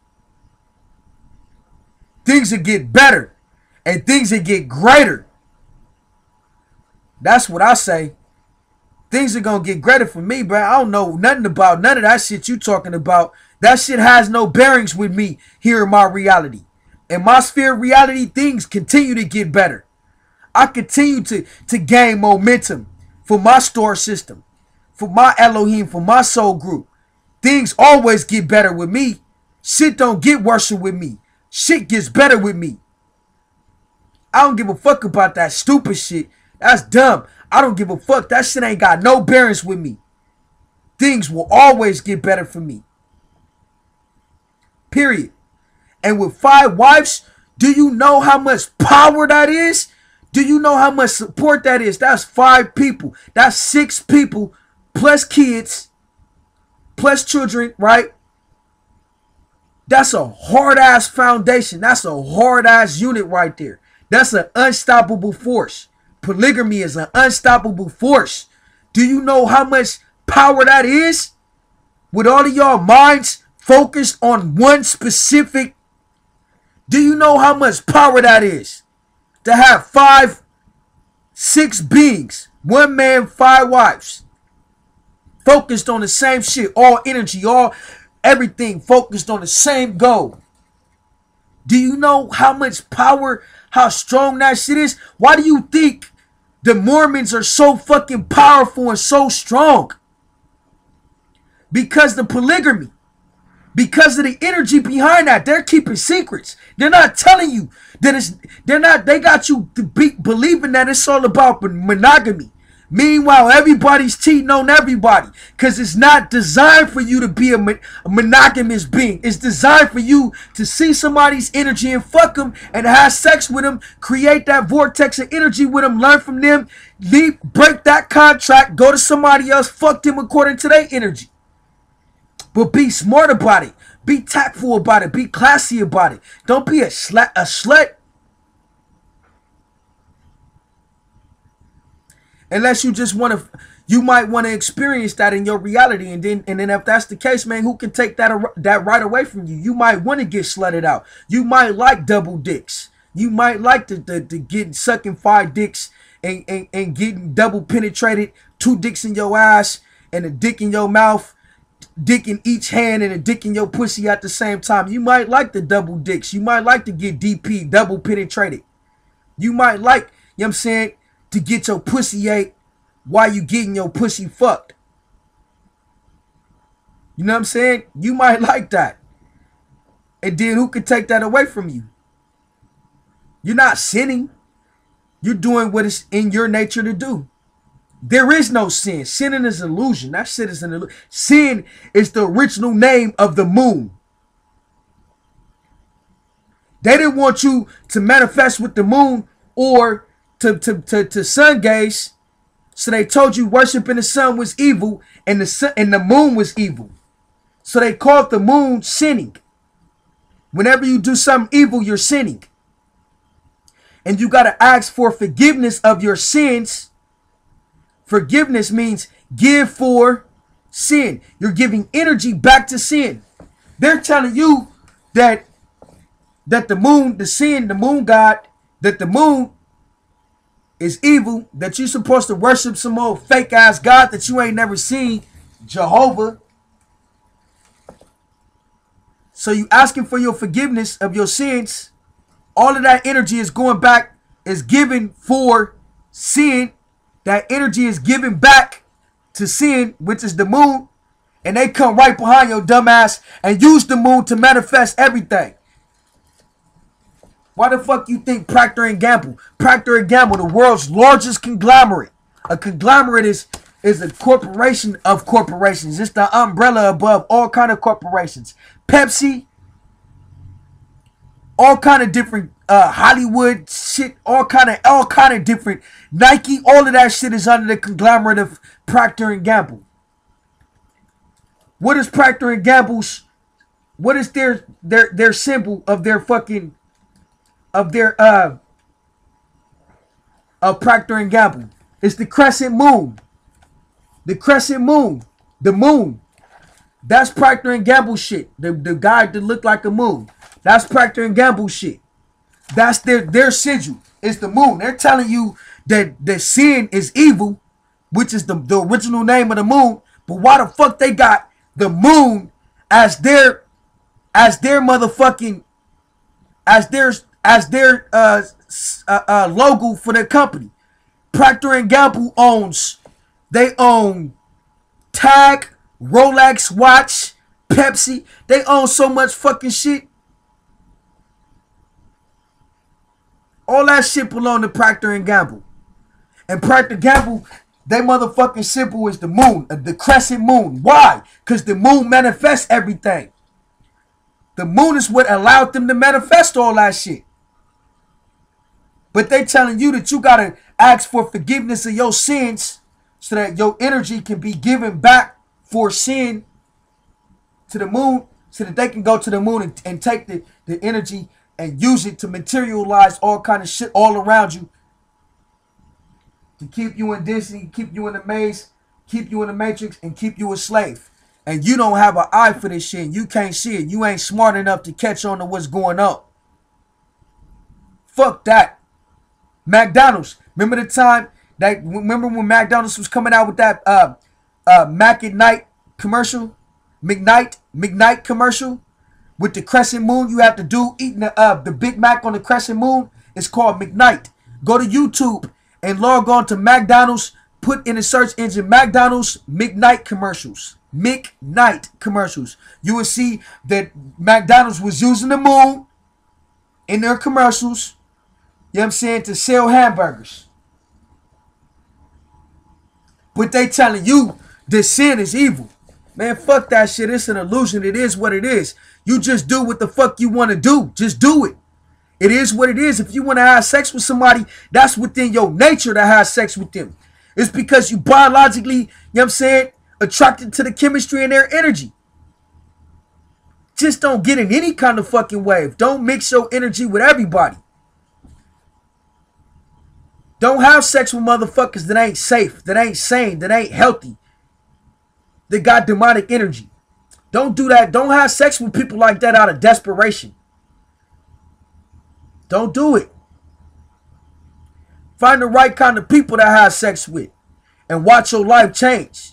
[SPEAKER 2] Things will get better. And things will get greater. That's what I say. things are gonna get greater for me, bro. I don't know nothing about none of that shit you talking about. That shit has no bearings with me here in my reality. In my sphere of reality, things continue to get better. I continue to gain momentum for my star system, for my Elohim, for my soul group. Things always get better with me. Shit don't get worse with me. Shit gets better with me. I don't give a fuck about that stupid shit. That's dumb. I don't give a fuck. That shit ain't got no bearings with me. Things will always get better for me. Period. And with 5 wives, do you know how much power that is? Do you know how much support that is? That's 5 people. That's 6 people plus kids, plus children, right? That's a hard-ass foundation. That's a hard-ass unit right there. That's an unstoppable force. Polygamy is an unstoppable force. Do you know how much power that is? With all of y'all minds focused on one specific, do you know how much power that is? To have 5, 6 beings, 1 man, 5 wives, focused on the same shit, all energy, all everything focused on the same goal. Do you know how much power, how strong that shit is? Why do you think the Mormons are so fucking powerful and so strong? Because the polygamy. Because of the energy behind that. They're keeping secrets. They're not telling you that it's, they got you to be believing that it's all about monogamy. Meanwhile, everybody's cheating on everybody. Because it's not designed for you to be a monogamous being. It's designed for you to see somebody's energy and fuck them and have sex with them. Create that vortex of energy with them. Learn from them. Leave, break that contract. Go to somebody else. Fuck them according to their energy. But be smart about it. Be tactful about it. Be classy about it. Don't be a slut. Unless you just want to, you might want to experience that in your reality. And then if that's the case, man, who can take that right away from you? You might want to get slutted out. You might like double dicks. You might like to get sucking 5 dicks and getting double penetrated, 2 dicks in your ass and a dick in your mouth. Dick in each hand and a dick in your pussy at the same time. You might like the double dicks. You might like to get DP, double penetrated. You might like, you know what I'm saying, to get your pussy ate while you getting your pussy fucked. You know what I'm saying? You might like that. And then who could take that away from you? You're not sinning. You're doing what is in your nature to do. There is no sin. Sin is an illusion. That shit is an illusion. Sin is the original name of the moon. They didn't want you to manifest with the moon or to sun gaze. So they told you worshiping the sun was evil and the moon was evil. So they called the moon sinning. Whenever you do something evil, you're sinning. And you got to ask for forgiveness of your sins. Forgiveness means give for sin. You're giving energy back to sin. They're telling you that the moon, the moon god, that the moon is evil, that you're supposed to worship some old fake ass god that you ain't never seen, Jehovah. So you asking for your forgiveness of your sins. All of that energy is going back, is given for sin. That energy is given back to sin, which is the moon. And they come right behind your dumb ass and use the moon to manifest everything. Why the fuck you think Procter & Gamble? Procter & Gamble, the world's largest conglomerate. A conglomerate is a corporation of corporations. It's the umbrella above all kind of corporations. Pepsi, all kind of different Hollywood shit, all kind of different Nike, all of that shit is under the conglomerate of Procter & Gamble. What is Procter & Gamble's, what is their symbol of their fucking, of Procter & Gamble? It's the crescent moon. The crescent moon. The moon. That's Procter & Gamble shit. The guy that looked like a moon. That's Procter & Gamble shit. That's their sigil. It's the moon. They're telling you that the sin is evil which is the original name of the moon. But why the fuck they got the moon as their motherfucking as their logo for their company? Procter and Gamble own Tag, Rolex watch, Pepsi. They own so much fucking shit. All that shit belong to Procter and Gamble. And Procter Gamble, they motherfucking symbol is the moon, the crescent moon. Why? Because the moon manifests everything. The moon is what allowed them to manifest all that shit. But they telling you that you gotta ask for forgiveness of your sins so that your energy can be given back for sin to the moon, so that they can go to the moon and take the energy and use it to materialize all kind of shit all around you, to keep you in Disney, keep you in the maze, keep you in the matrix, and keep you a slave. And you don't have an eye for this shit. You can't see it. You ain't smart enough to catch on to what's going on. Fuck that. McDonald's. Remember the time that, remember when McDonald's was coming out with that Mac at Night commercial? McKnight commercial with the crescent moon. You have to do eating the Big Mac on the crescent moon. It's called McKnight. Go to YouTube and log on to McDonald's. Put in the search engine McDonald's McKnight commercials. McKnight commercials. You will see that McDonald's was using the moon in their commercials. You know what I'm saying? To sell hamburgers. But they telling you that sin is evil. Man, fuck that shit. It's an illusion. It is what it is. You just do what the fuck you want to do. Just do it. It is what it is. If you want to have sex with somebody, that's within your nature to have sex with them. It's because you biologically, you know what I'm saying, attracted to the chemistry and their energy. Just don't get in any kind of fucking wave. Don't mix your energy with everybody. Don't have sex with motherfuckers that ain't safe, that ain't sane, that ain't healthy. They got demonic energy. Don't do that. Don't have sex with people like that out of desperation. Don't do it. Find the right kind of people to have sex with and watch your life change.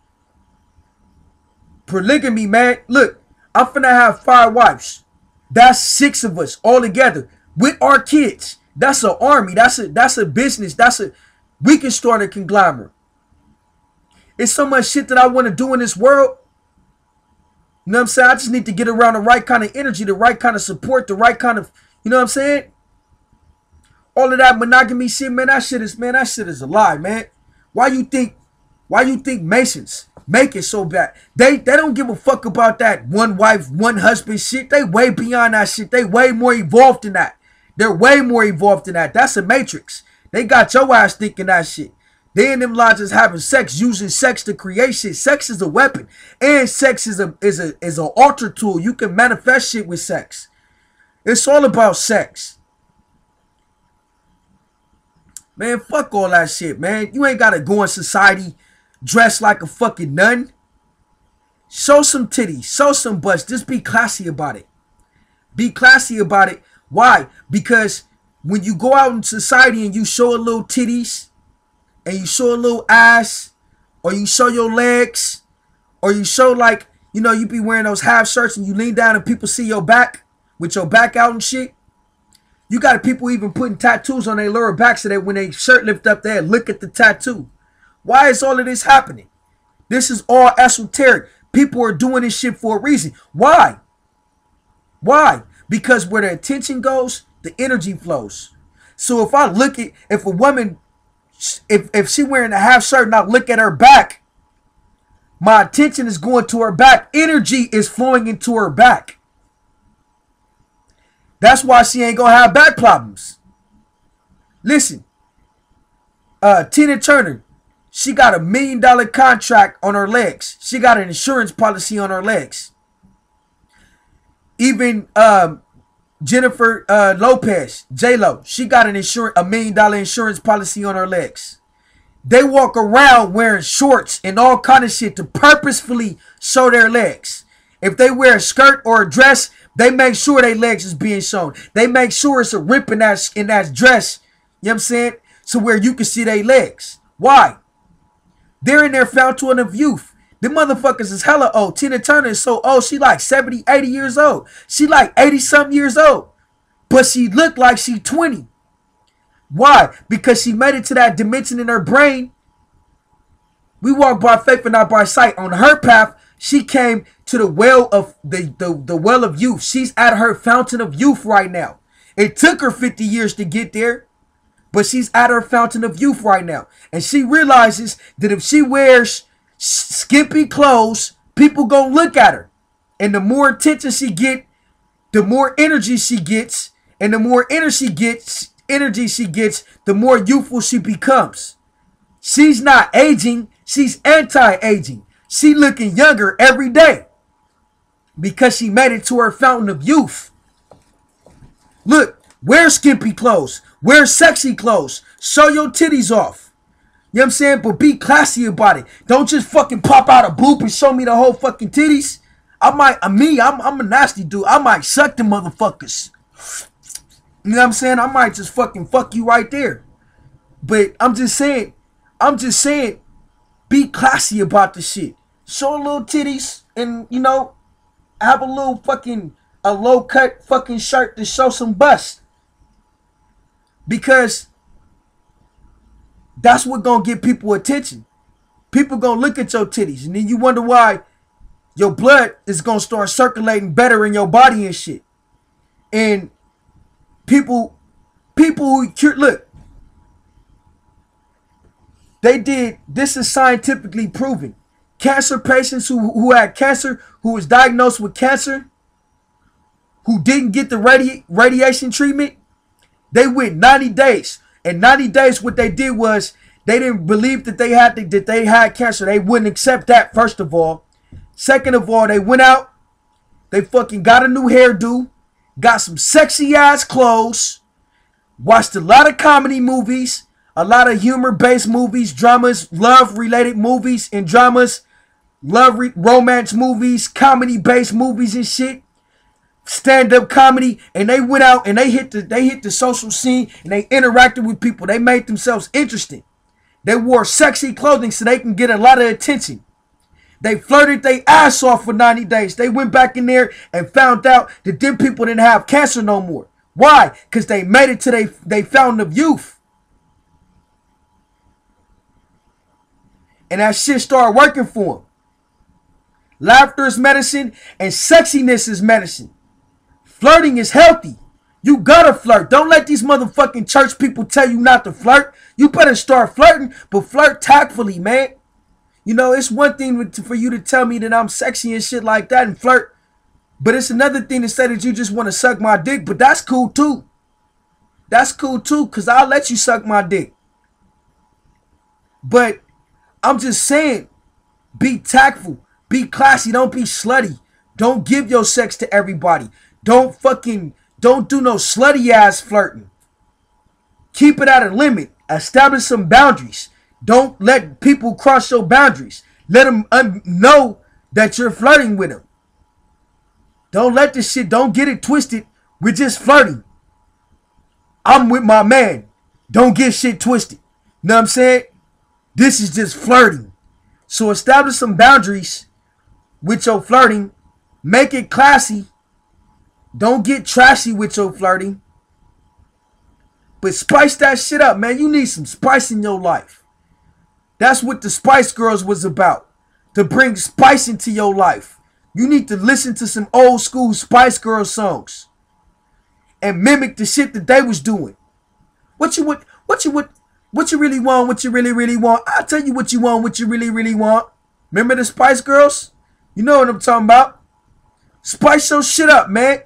[SPEAKER 2] Polygamy, man. Look, I'm finna have 5 wives. That's 6 of us all together with our kids. That's an army. That's a business. We can start a conglomerate. It's so much shit that I want to do in this world. You know what I'm saying? I just need to get around the right kind of energy, the right kind of support, the right kind of, you know what I'm saying? All of that monogamy shit, man, that shit is a lie, man. Why you think Masons make it so bad? They don't give a fuck about that one wife, one husband shit. They way beyond that shit. They way more evolved than that. They're way more evolved than that. That's a matrix. They got your ass thinking that shit. They in them lodges having sex, using sex to create shit. Sex is a weapon, and sex is an altar tool. You can manifest shit with sex. It's all about sex. Man, fuck all that shit, man. You ain't gotta go in society dressed like a fucking nun. Show some titties, show some butts. Just be classy about it. Be classy about it. Why? Because when you go out in society and you show a little titties, and you show a little ass, or you show your legs, or you show, like, you know, you be wearing those half shirts and you lean down and people see your back with your back out and shit. You got people even putting tattoos on their lower back so that when they shirt lift up there, look at the tattoo. Why is all of this happening? This is all esoteric. People are doing this shit for a reason. Why? Why? Because where the attention goes, the energy flows. So if a woman, if she wearing a half shirt and I look at her back, my attention is going to her back. Energy is flowing into her back. That's why she ain't gonna have back problems. Listen, Tina Turner, she got $1 million contract on her legs. She got an insurance policy on her legs. Even Jennifer Lopez, J-Lo, she got an $1 million insurance policy on her legs. They walk around wearing shorts and all kind of shit to purposefully show their legs. If they wear a skirt or a dress, they make sure their legs is being shown. They make sure it's a rip in that dress, you know what I'm saying? So where you can see their legs. Why? They're in their fountain of youth. The motherfuckers is hella old. Tina Turner is so old. She like 70, 80 years old. She like 80-something years old. But she looked like she 20. Why? Because she made it to that dimension in her brain. We walk by faith and not by sight. On her path, she came to the well of the well of youth. She's at her fountain of youth right now. It took her 50 years to get there, but she's at her fountain of youth right now. And she realizes that if she wears skimpy clothes, people gonna look at her. And the more attention she get, the more energy she gets. And the more energy she gets, the more youthful she becomes. She's not aging, she's anti-aging. She looking younger every day because she made it to her fountain of youth. Look, wear skimpy clothes, wear sexy clothes, show your titties off. You know what I'm saying? But be classy about it. Don't just fucking pop out a boob and show me the whole fucking titties. I'm a nasty dude. I might suck them motherfuckers. You know what I'm saying? I might just fucking fuck you right there. But I'm just saying, be classy about the shit. Show a little titties and, you know, have a little fucking, a low cut fucking shirt to show some bust. Because that's what gonna get people attention. People gonna look at your titties and then you wonder why your blood is gonna start circulating better in your body and shit. And people who look, this is scientifically proven. Cancer patients who had cancer, who was diagnosed with cancer, who didn't get the radiation treatment, they went 90 days. And 90 days, what they did was they didn't believe that they had cancer. They wouldn't accept that, first of all. Second of all, they went out, they fucking got a new hairdo, got some sexy ass clothes, watched a lot of comedy movies, a lot of humor-based movies, dramas, love-related movies and dramas, romance movies, comedy-based movies and shit, stand-up comedy, and they went out and they hit the social scene and they interacted with people. They made themselves interesting. They wore sexy clothing so they can get a lot of attention. They flirted their ass off for 90 days. They went back in there and found out that them people didn't have cancer no more. Why? Because they made it to they fountain of youth. And that shit started working for them. Laughter is medicine and sexiness is medicine. Flirting is healthy. You gotta flirt. Don't let these motherfucking church people tell you not to flirt. You better start flirting, but flirt tactfully, man. You know, it's one thing for you to tell me that I'm sexy and shit like that and flirt. But it's another thing to say that you just want to suck my dick. But that's cool too. That's cool too, because I'll let you suck my dick. But I'm just saying, be tactful. Be classy. Don't be slutty. Don't give your sex to everybody. Don't do no slutty ass flirting. Keep it at a limit. Establish some boundaries. Don't let people cross your boundaries. Let them know that you're flirting with them. Don't let this shit, don't get it twisted. We're just flirting. I'm with my man. Don't get shit twisted. You know what I'm saying? This is just flirting. So establish some boundaries with your flirting. Make it classy. Don't get trashy with your flirting. But spice that shit up, man. You need some spice in your life. That's what the Spice Girls was about. To bring spice into your life. You need to listen to some old school Spice Girls songs. And mimic the shit that they was doing. What you really want, what you really want. I'll tell you what you want, what you really want. Remember the Spice Girls? You know what I'm talking about. Spice your shit up, man.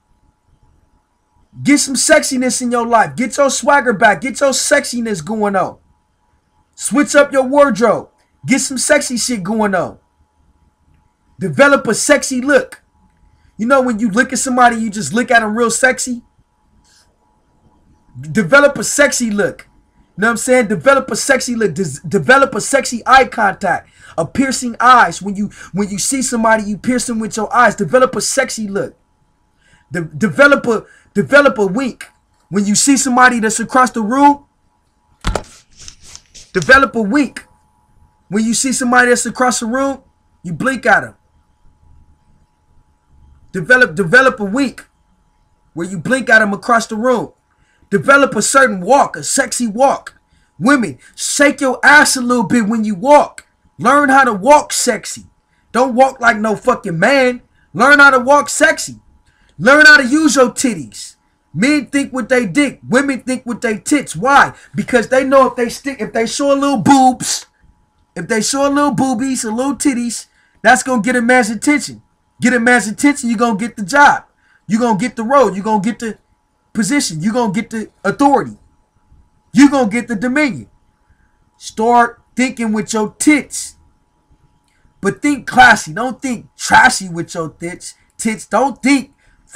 [SPEAKER 2] Get some sexiness in your life. Get your swagger back. Get your sexiness going on. Switch up your wardrobe. Get some sexy shit going on. Develop a sexy look. You know when you look at somebody, you just look at them real sexy? Develop a sexy look. You know what I'm saying? Develop a sexy look. Develop a sexy eye contact. A piercing eyes. When you see somebody, you pierce them with your eyes. Develop a sexy look. Develop a wink. When you see somebody that's across the room, develop a wink. When you see somebody that's across the room, you blink at them. Develop a wink where you blink at them across the room. Develop a certain walk, a sexy walk. Women, shake your ass a little bit when you walk. Learn how to walk sexy. Don't walk like no fucking man. Learn how to walk sexy. Learn how to use your titties. Men think with they dick. Women think with they tits. Why? Because they know if they show a little boobs, if they show a little boobies, a little titties, that's going to get a man's attention. Get a man's attention, you're going to get the job. You're going to get the role. You're going to get the position. You're going to get the authority. You're going to get the dominion. Start thinking with your tits. But think classy. Don't think trashy with your tits. Don't think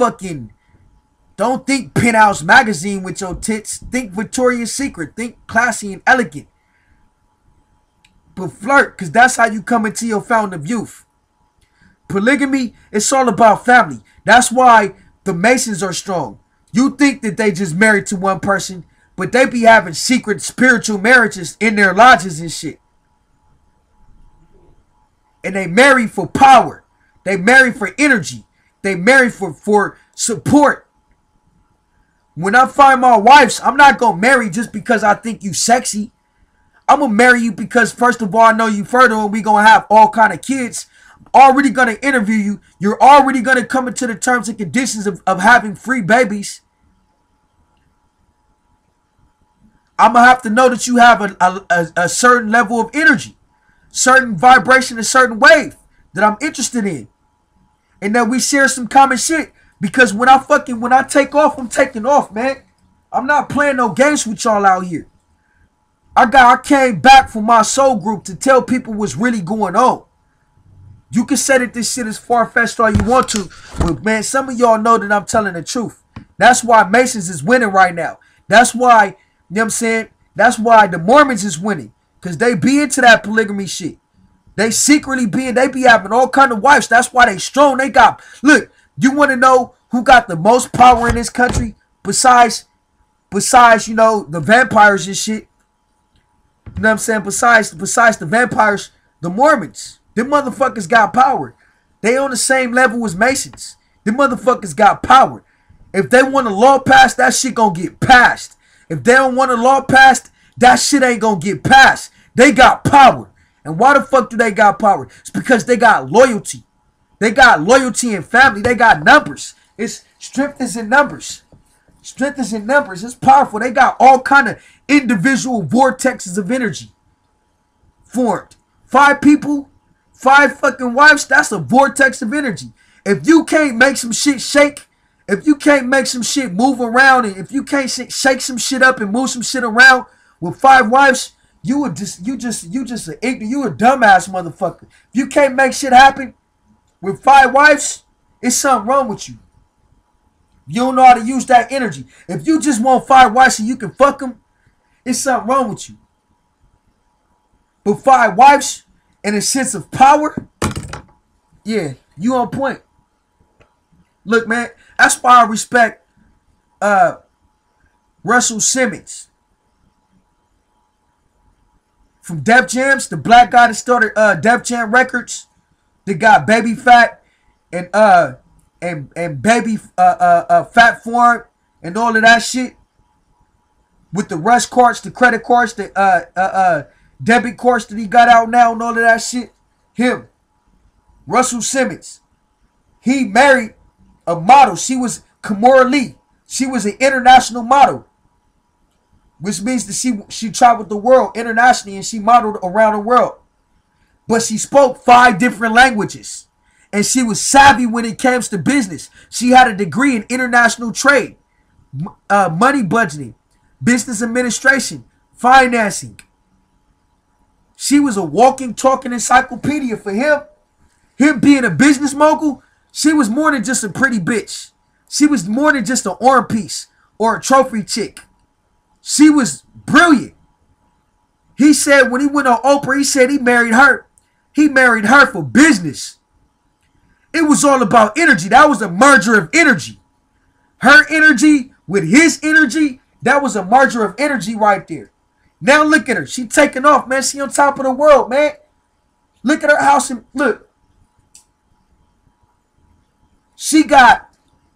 [SPEAKER 2] Penthouse Magazine with your tits. Think Victoria's Secret. Think classy and elegant. But flirt, because that's how you come into your fountain of youth. Polygamy, it's all about family. That's why the Masons are strong. You think that they just married to one person, but they be having secret spiritual marriages in their lodges and shit. And they marry for power. They marry for energy. They marry for support. When I find my wives, I'm not going to marry just because I think you sexy. I'm going to marry you because, first of all, I know you fertile and we going to have all kind of kids. Already going to interview you. You're already going to come into the terms and conditions of having free babies. I'm going to have to know that you have a certain level of energy, certain vibration, a certain wave that I'm interested in. And that we share some common shit. Because when I take off, I'm taking off, man. I'm not playing no games with y'all out here. I came back from my soul group to tell people what's really going on. You can say that this shit is far-fetched all you want to, but man, some of y'all know that I'm telling the truth. That's why Masons is winning right now. That's why, you know what I'm saying? That's why the Mormons is winning. Because they be into that polygamy shit. They secretly they be having all kind of wives. That's why they strong. They got, look, you want to know who got the most power in this country besides, you know, the vampires and shit? You know what I'm saying? Besides the vampires, the Mormons. Them motherfuckers got power. They on the same level as Masons. Them motherfuckers got power. If they want a law passed, that shit gonna get passed. If they don't want a law passed, that shit ain't gonna get passed. They got power. And why the fuck do they got power? It's because they got loyalty. They got loyalty and family. They got numbers. It's strength is in numbers. Strength is in numbers. It's powerful. They got all kind of individual vortexes of energy formed. 5 people, 5 fucking wives, that's a vortex of energy. If you can't make some shit shake, if you can't make some shit move around, and if you can't shake some shit up and move some shit around with 5 wives, you a dumbass motherfucker. If you can't make shit happen with 5 wives, it's something wrong with you. You don't know how to use that energy. If you just want 5 wives so you can fuck them, it's something wrong with you. But 5 wives and a sense of power, yeah, you on point. Look, man, that's why I respect Russell Simmons. From Def Jams, the black guy that started Def Jam Records, that got Baby Fat and Baby Fat Form and all of that shit. With the rush cards, the credit cards, the debit cards that he got out now and all of that shit. Him. Russell Simmons. He married a model. She was Kimora Lee. She was an international model. Which means that she traveled the world internationally and she modeled around the world. But she spoke 5 different languages. And she was savvy when it comes to business. She had a degree in international trade, money budgeting, business administration, financing. She was a walking, talking encyclopedia for him. Him being a business mogul, she was more than just a pretty bitch. She was more than just an arm piece or a trophy chick. She was brilliant. He said when he went on Oprah, he said he married her. He married her for business. It was all about energy. That was a merger of energy. Her energy with his energy, that was a merger of energy right there. Now look at her. She taking off, man. She on top of the world, man. Look at her house and look. She got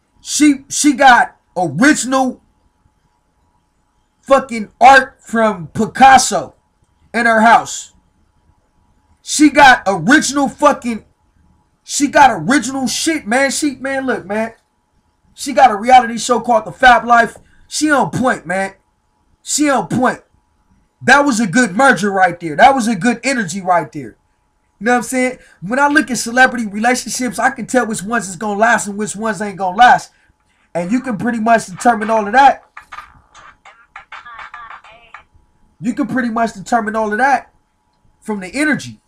[SPEAKER 2] original fucking art from Picasso in her house. She got original shit, man. Look, man. She got a reality show called The Fab Life. She on point, man. She on point. That was a good merger right there. That was a good energy right there. You know what I'm saying? When I look at celebrity relationships, I can tell which ones is going to last and which ones ain't going to last. And you can pretty much determine all of that. You can pretty much determine all of that from the energy.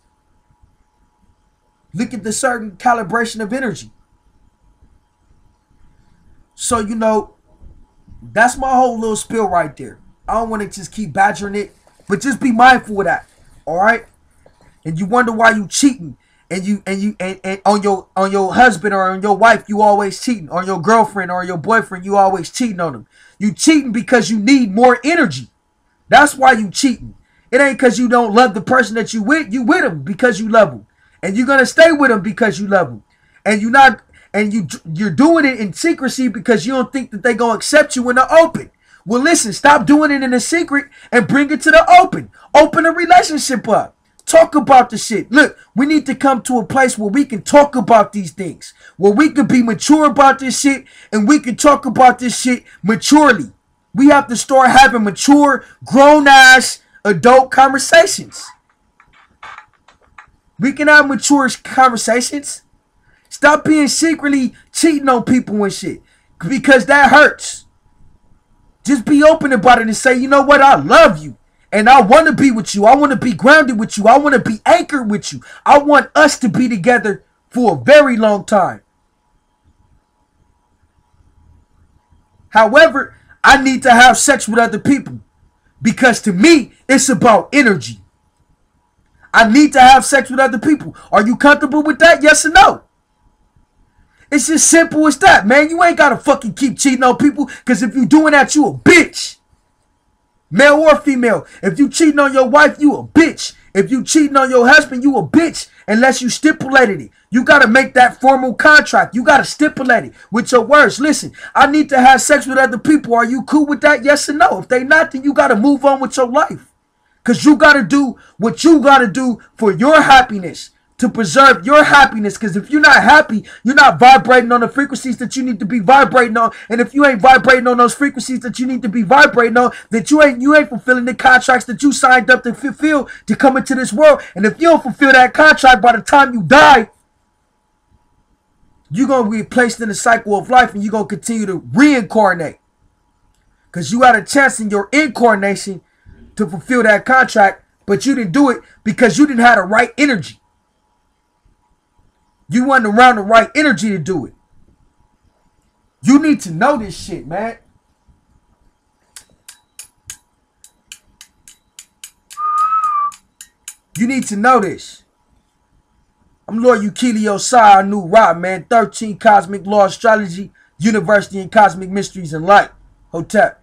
[SPEAKER 2] Look at the certain calibration of energy. So, you know, that's my whole little spiel right there. I don't want to just keep badgering it, but just be mindful of that. All right? And you wonder why you cheating, and on your husband or on your wife, you always cheating. On your girlfriend or your boyfriend, you always cheating on them. You cheating because you need more energy. That's why you cheating. It ain't because you don't love the person that you with. You with them because you love them, and you're gonna stay with them because you love them. And you're doing it in secrecy because you don't think that they gonna accept you in the open. Well, listen, stop doing it in the secret and bring it to the open. Open a relationship up. Talk about the shit. Look, we need to come to a place where we can talk about these things. Where we can be mature about this shit and we can talk about this shit maturely. We have to start having mature, grown-ass, adult conversations. We can have mature conversations. Stop being secretly cheating on people and shit. Because that hurts. Just be open about it and say, you know what, I love you. And I want to be with you. I want to be grounded with you. I want to be anchored with you. I want us to be together for a very long time. However, I need to have sex with other people. Because to me, it's about energy. I need to have sex with other people. Are you comfortable with that? Yes or no? It's just simple as that, man. You ain't got to fucking keep cheating on people. Because if you doing that, you a bitch. Male or female. If you cheating on your wife, you a bitch. If you cheating on your husband, you a bitch. Unless you stipulated it. You got to make that formal contract. You got to stipulate it with your words. Listen, I need to have sex with other people. Are you cool with that? Yes or no? If they not, then you got to move on with your life. Because you got to do what you got to do for your happiness. To preserve your happiness. Because if you're not happy, you're not vibrating on the frequencies that you need to be vibrating on. And if you ain't vibrating on those frequencies that you need to be vibrating on, that you ain't fulfilling the contracts that you signed up to fulfill to come into this world. And if you don't fulfill that contract by the time you die, you're going to be placed in the cycle of life and you're going to continue to reincarnate. Because you had a chance in your incarnation to fulfill that contract, but you didn't do it because you didn't have the right energy. You wasn't around the right energy to do it. You need to know this shit, man. You need to know this. I'm Lord Yukili Osai, New Rock, man. 13 Cosmic Law Astrology, University in Cosmic Mysteries and Light. Hotep.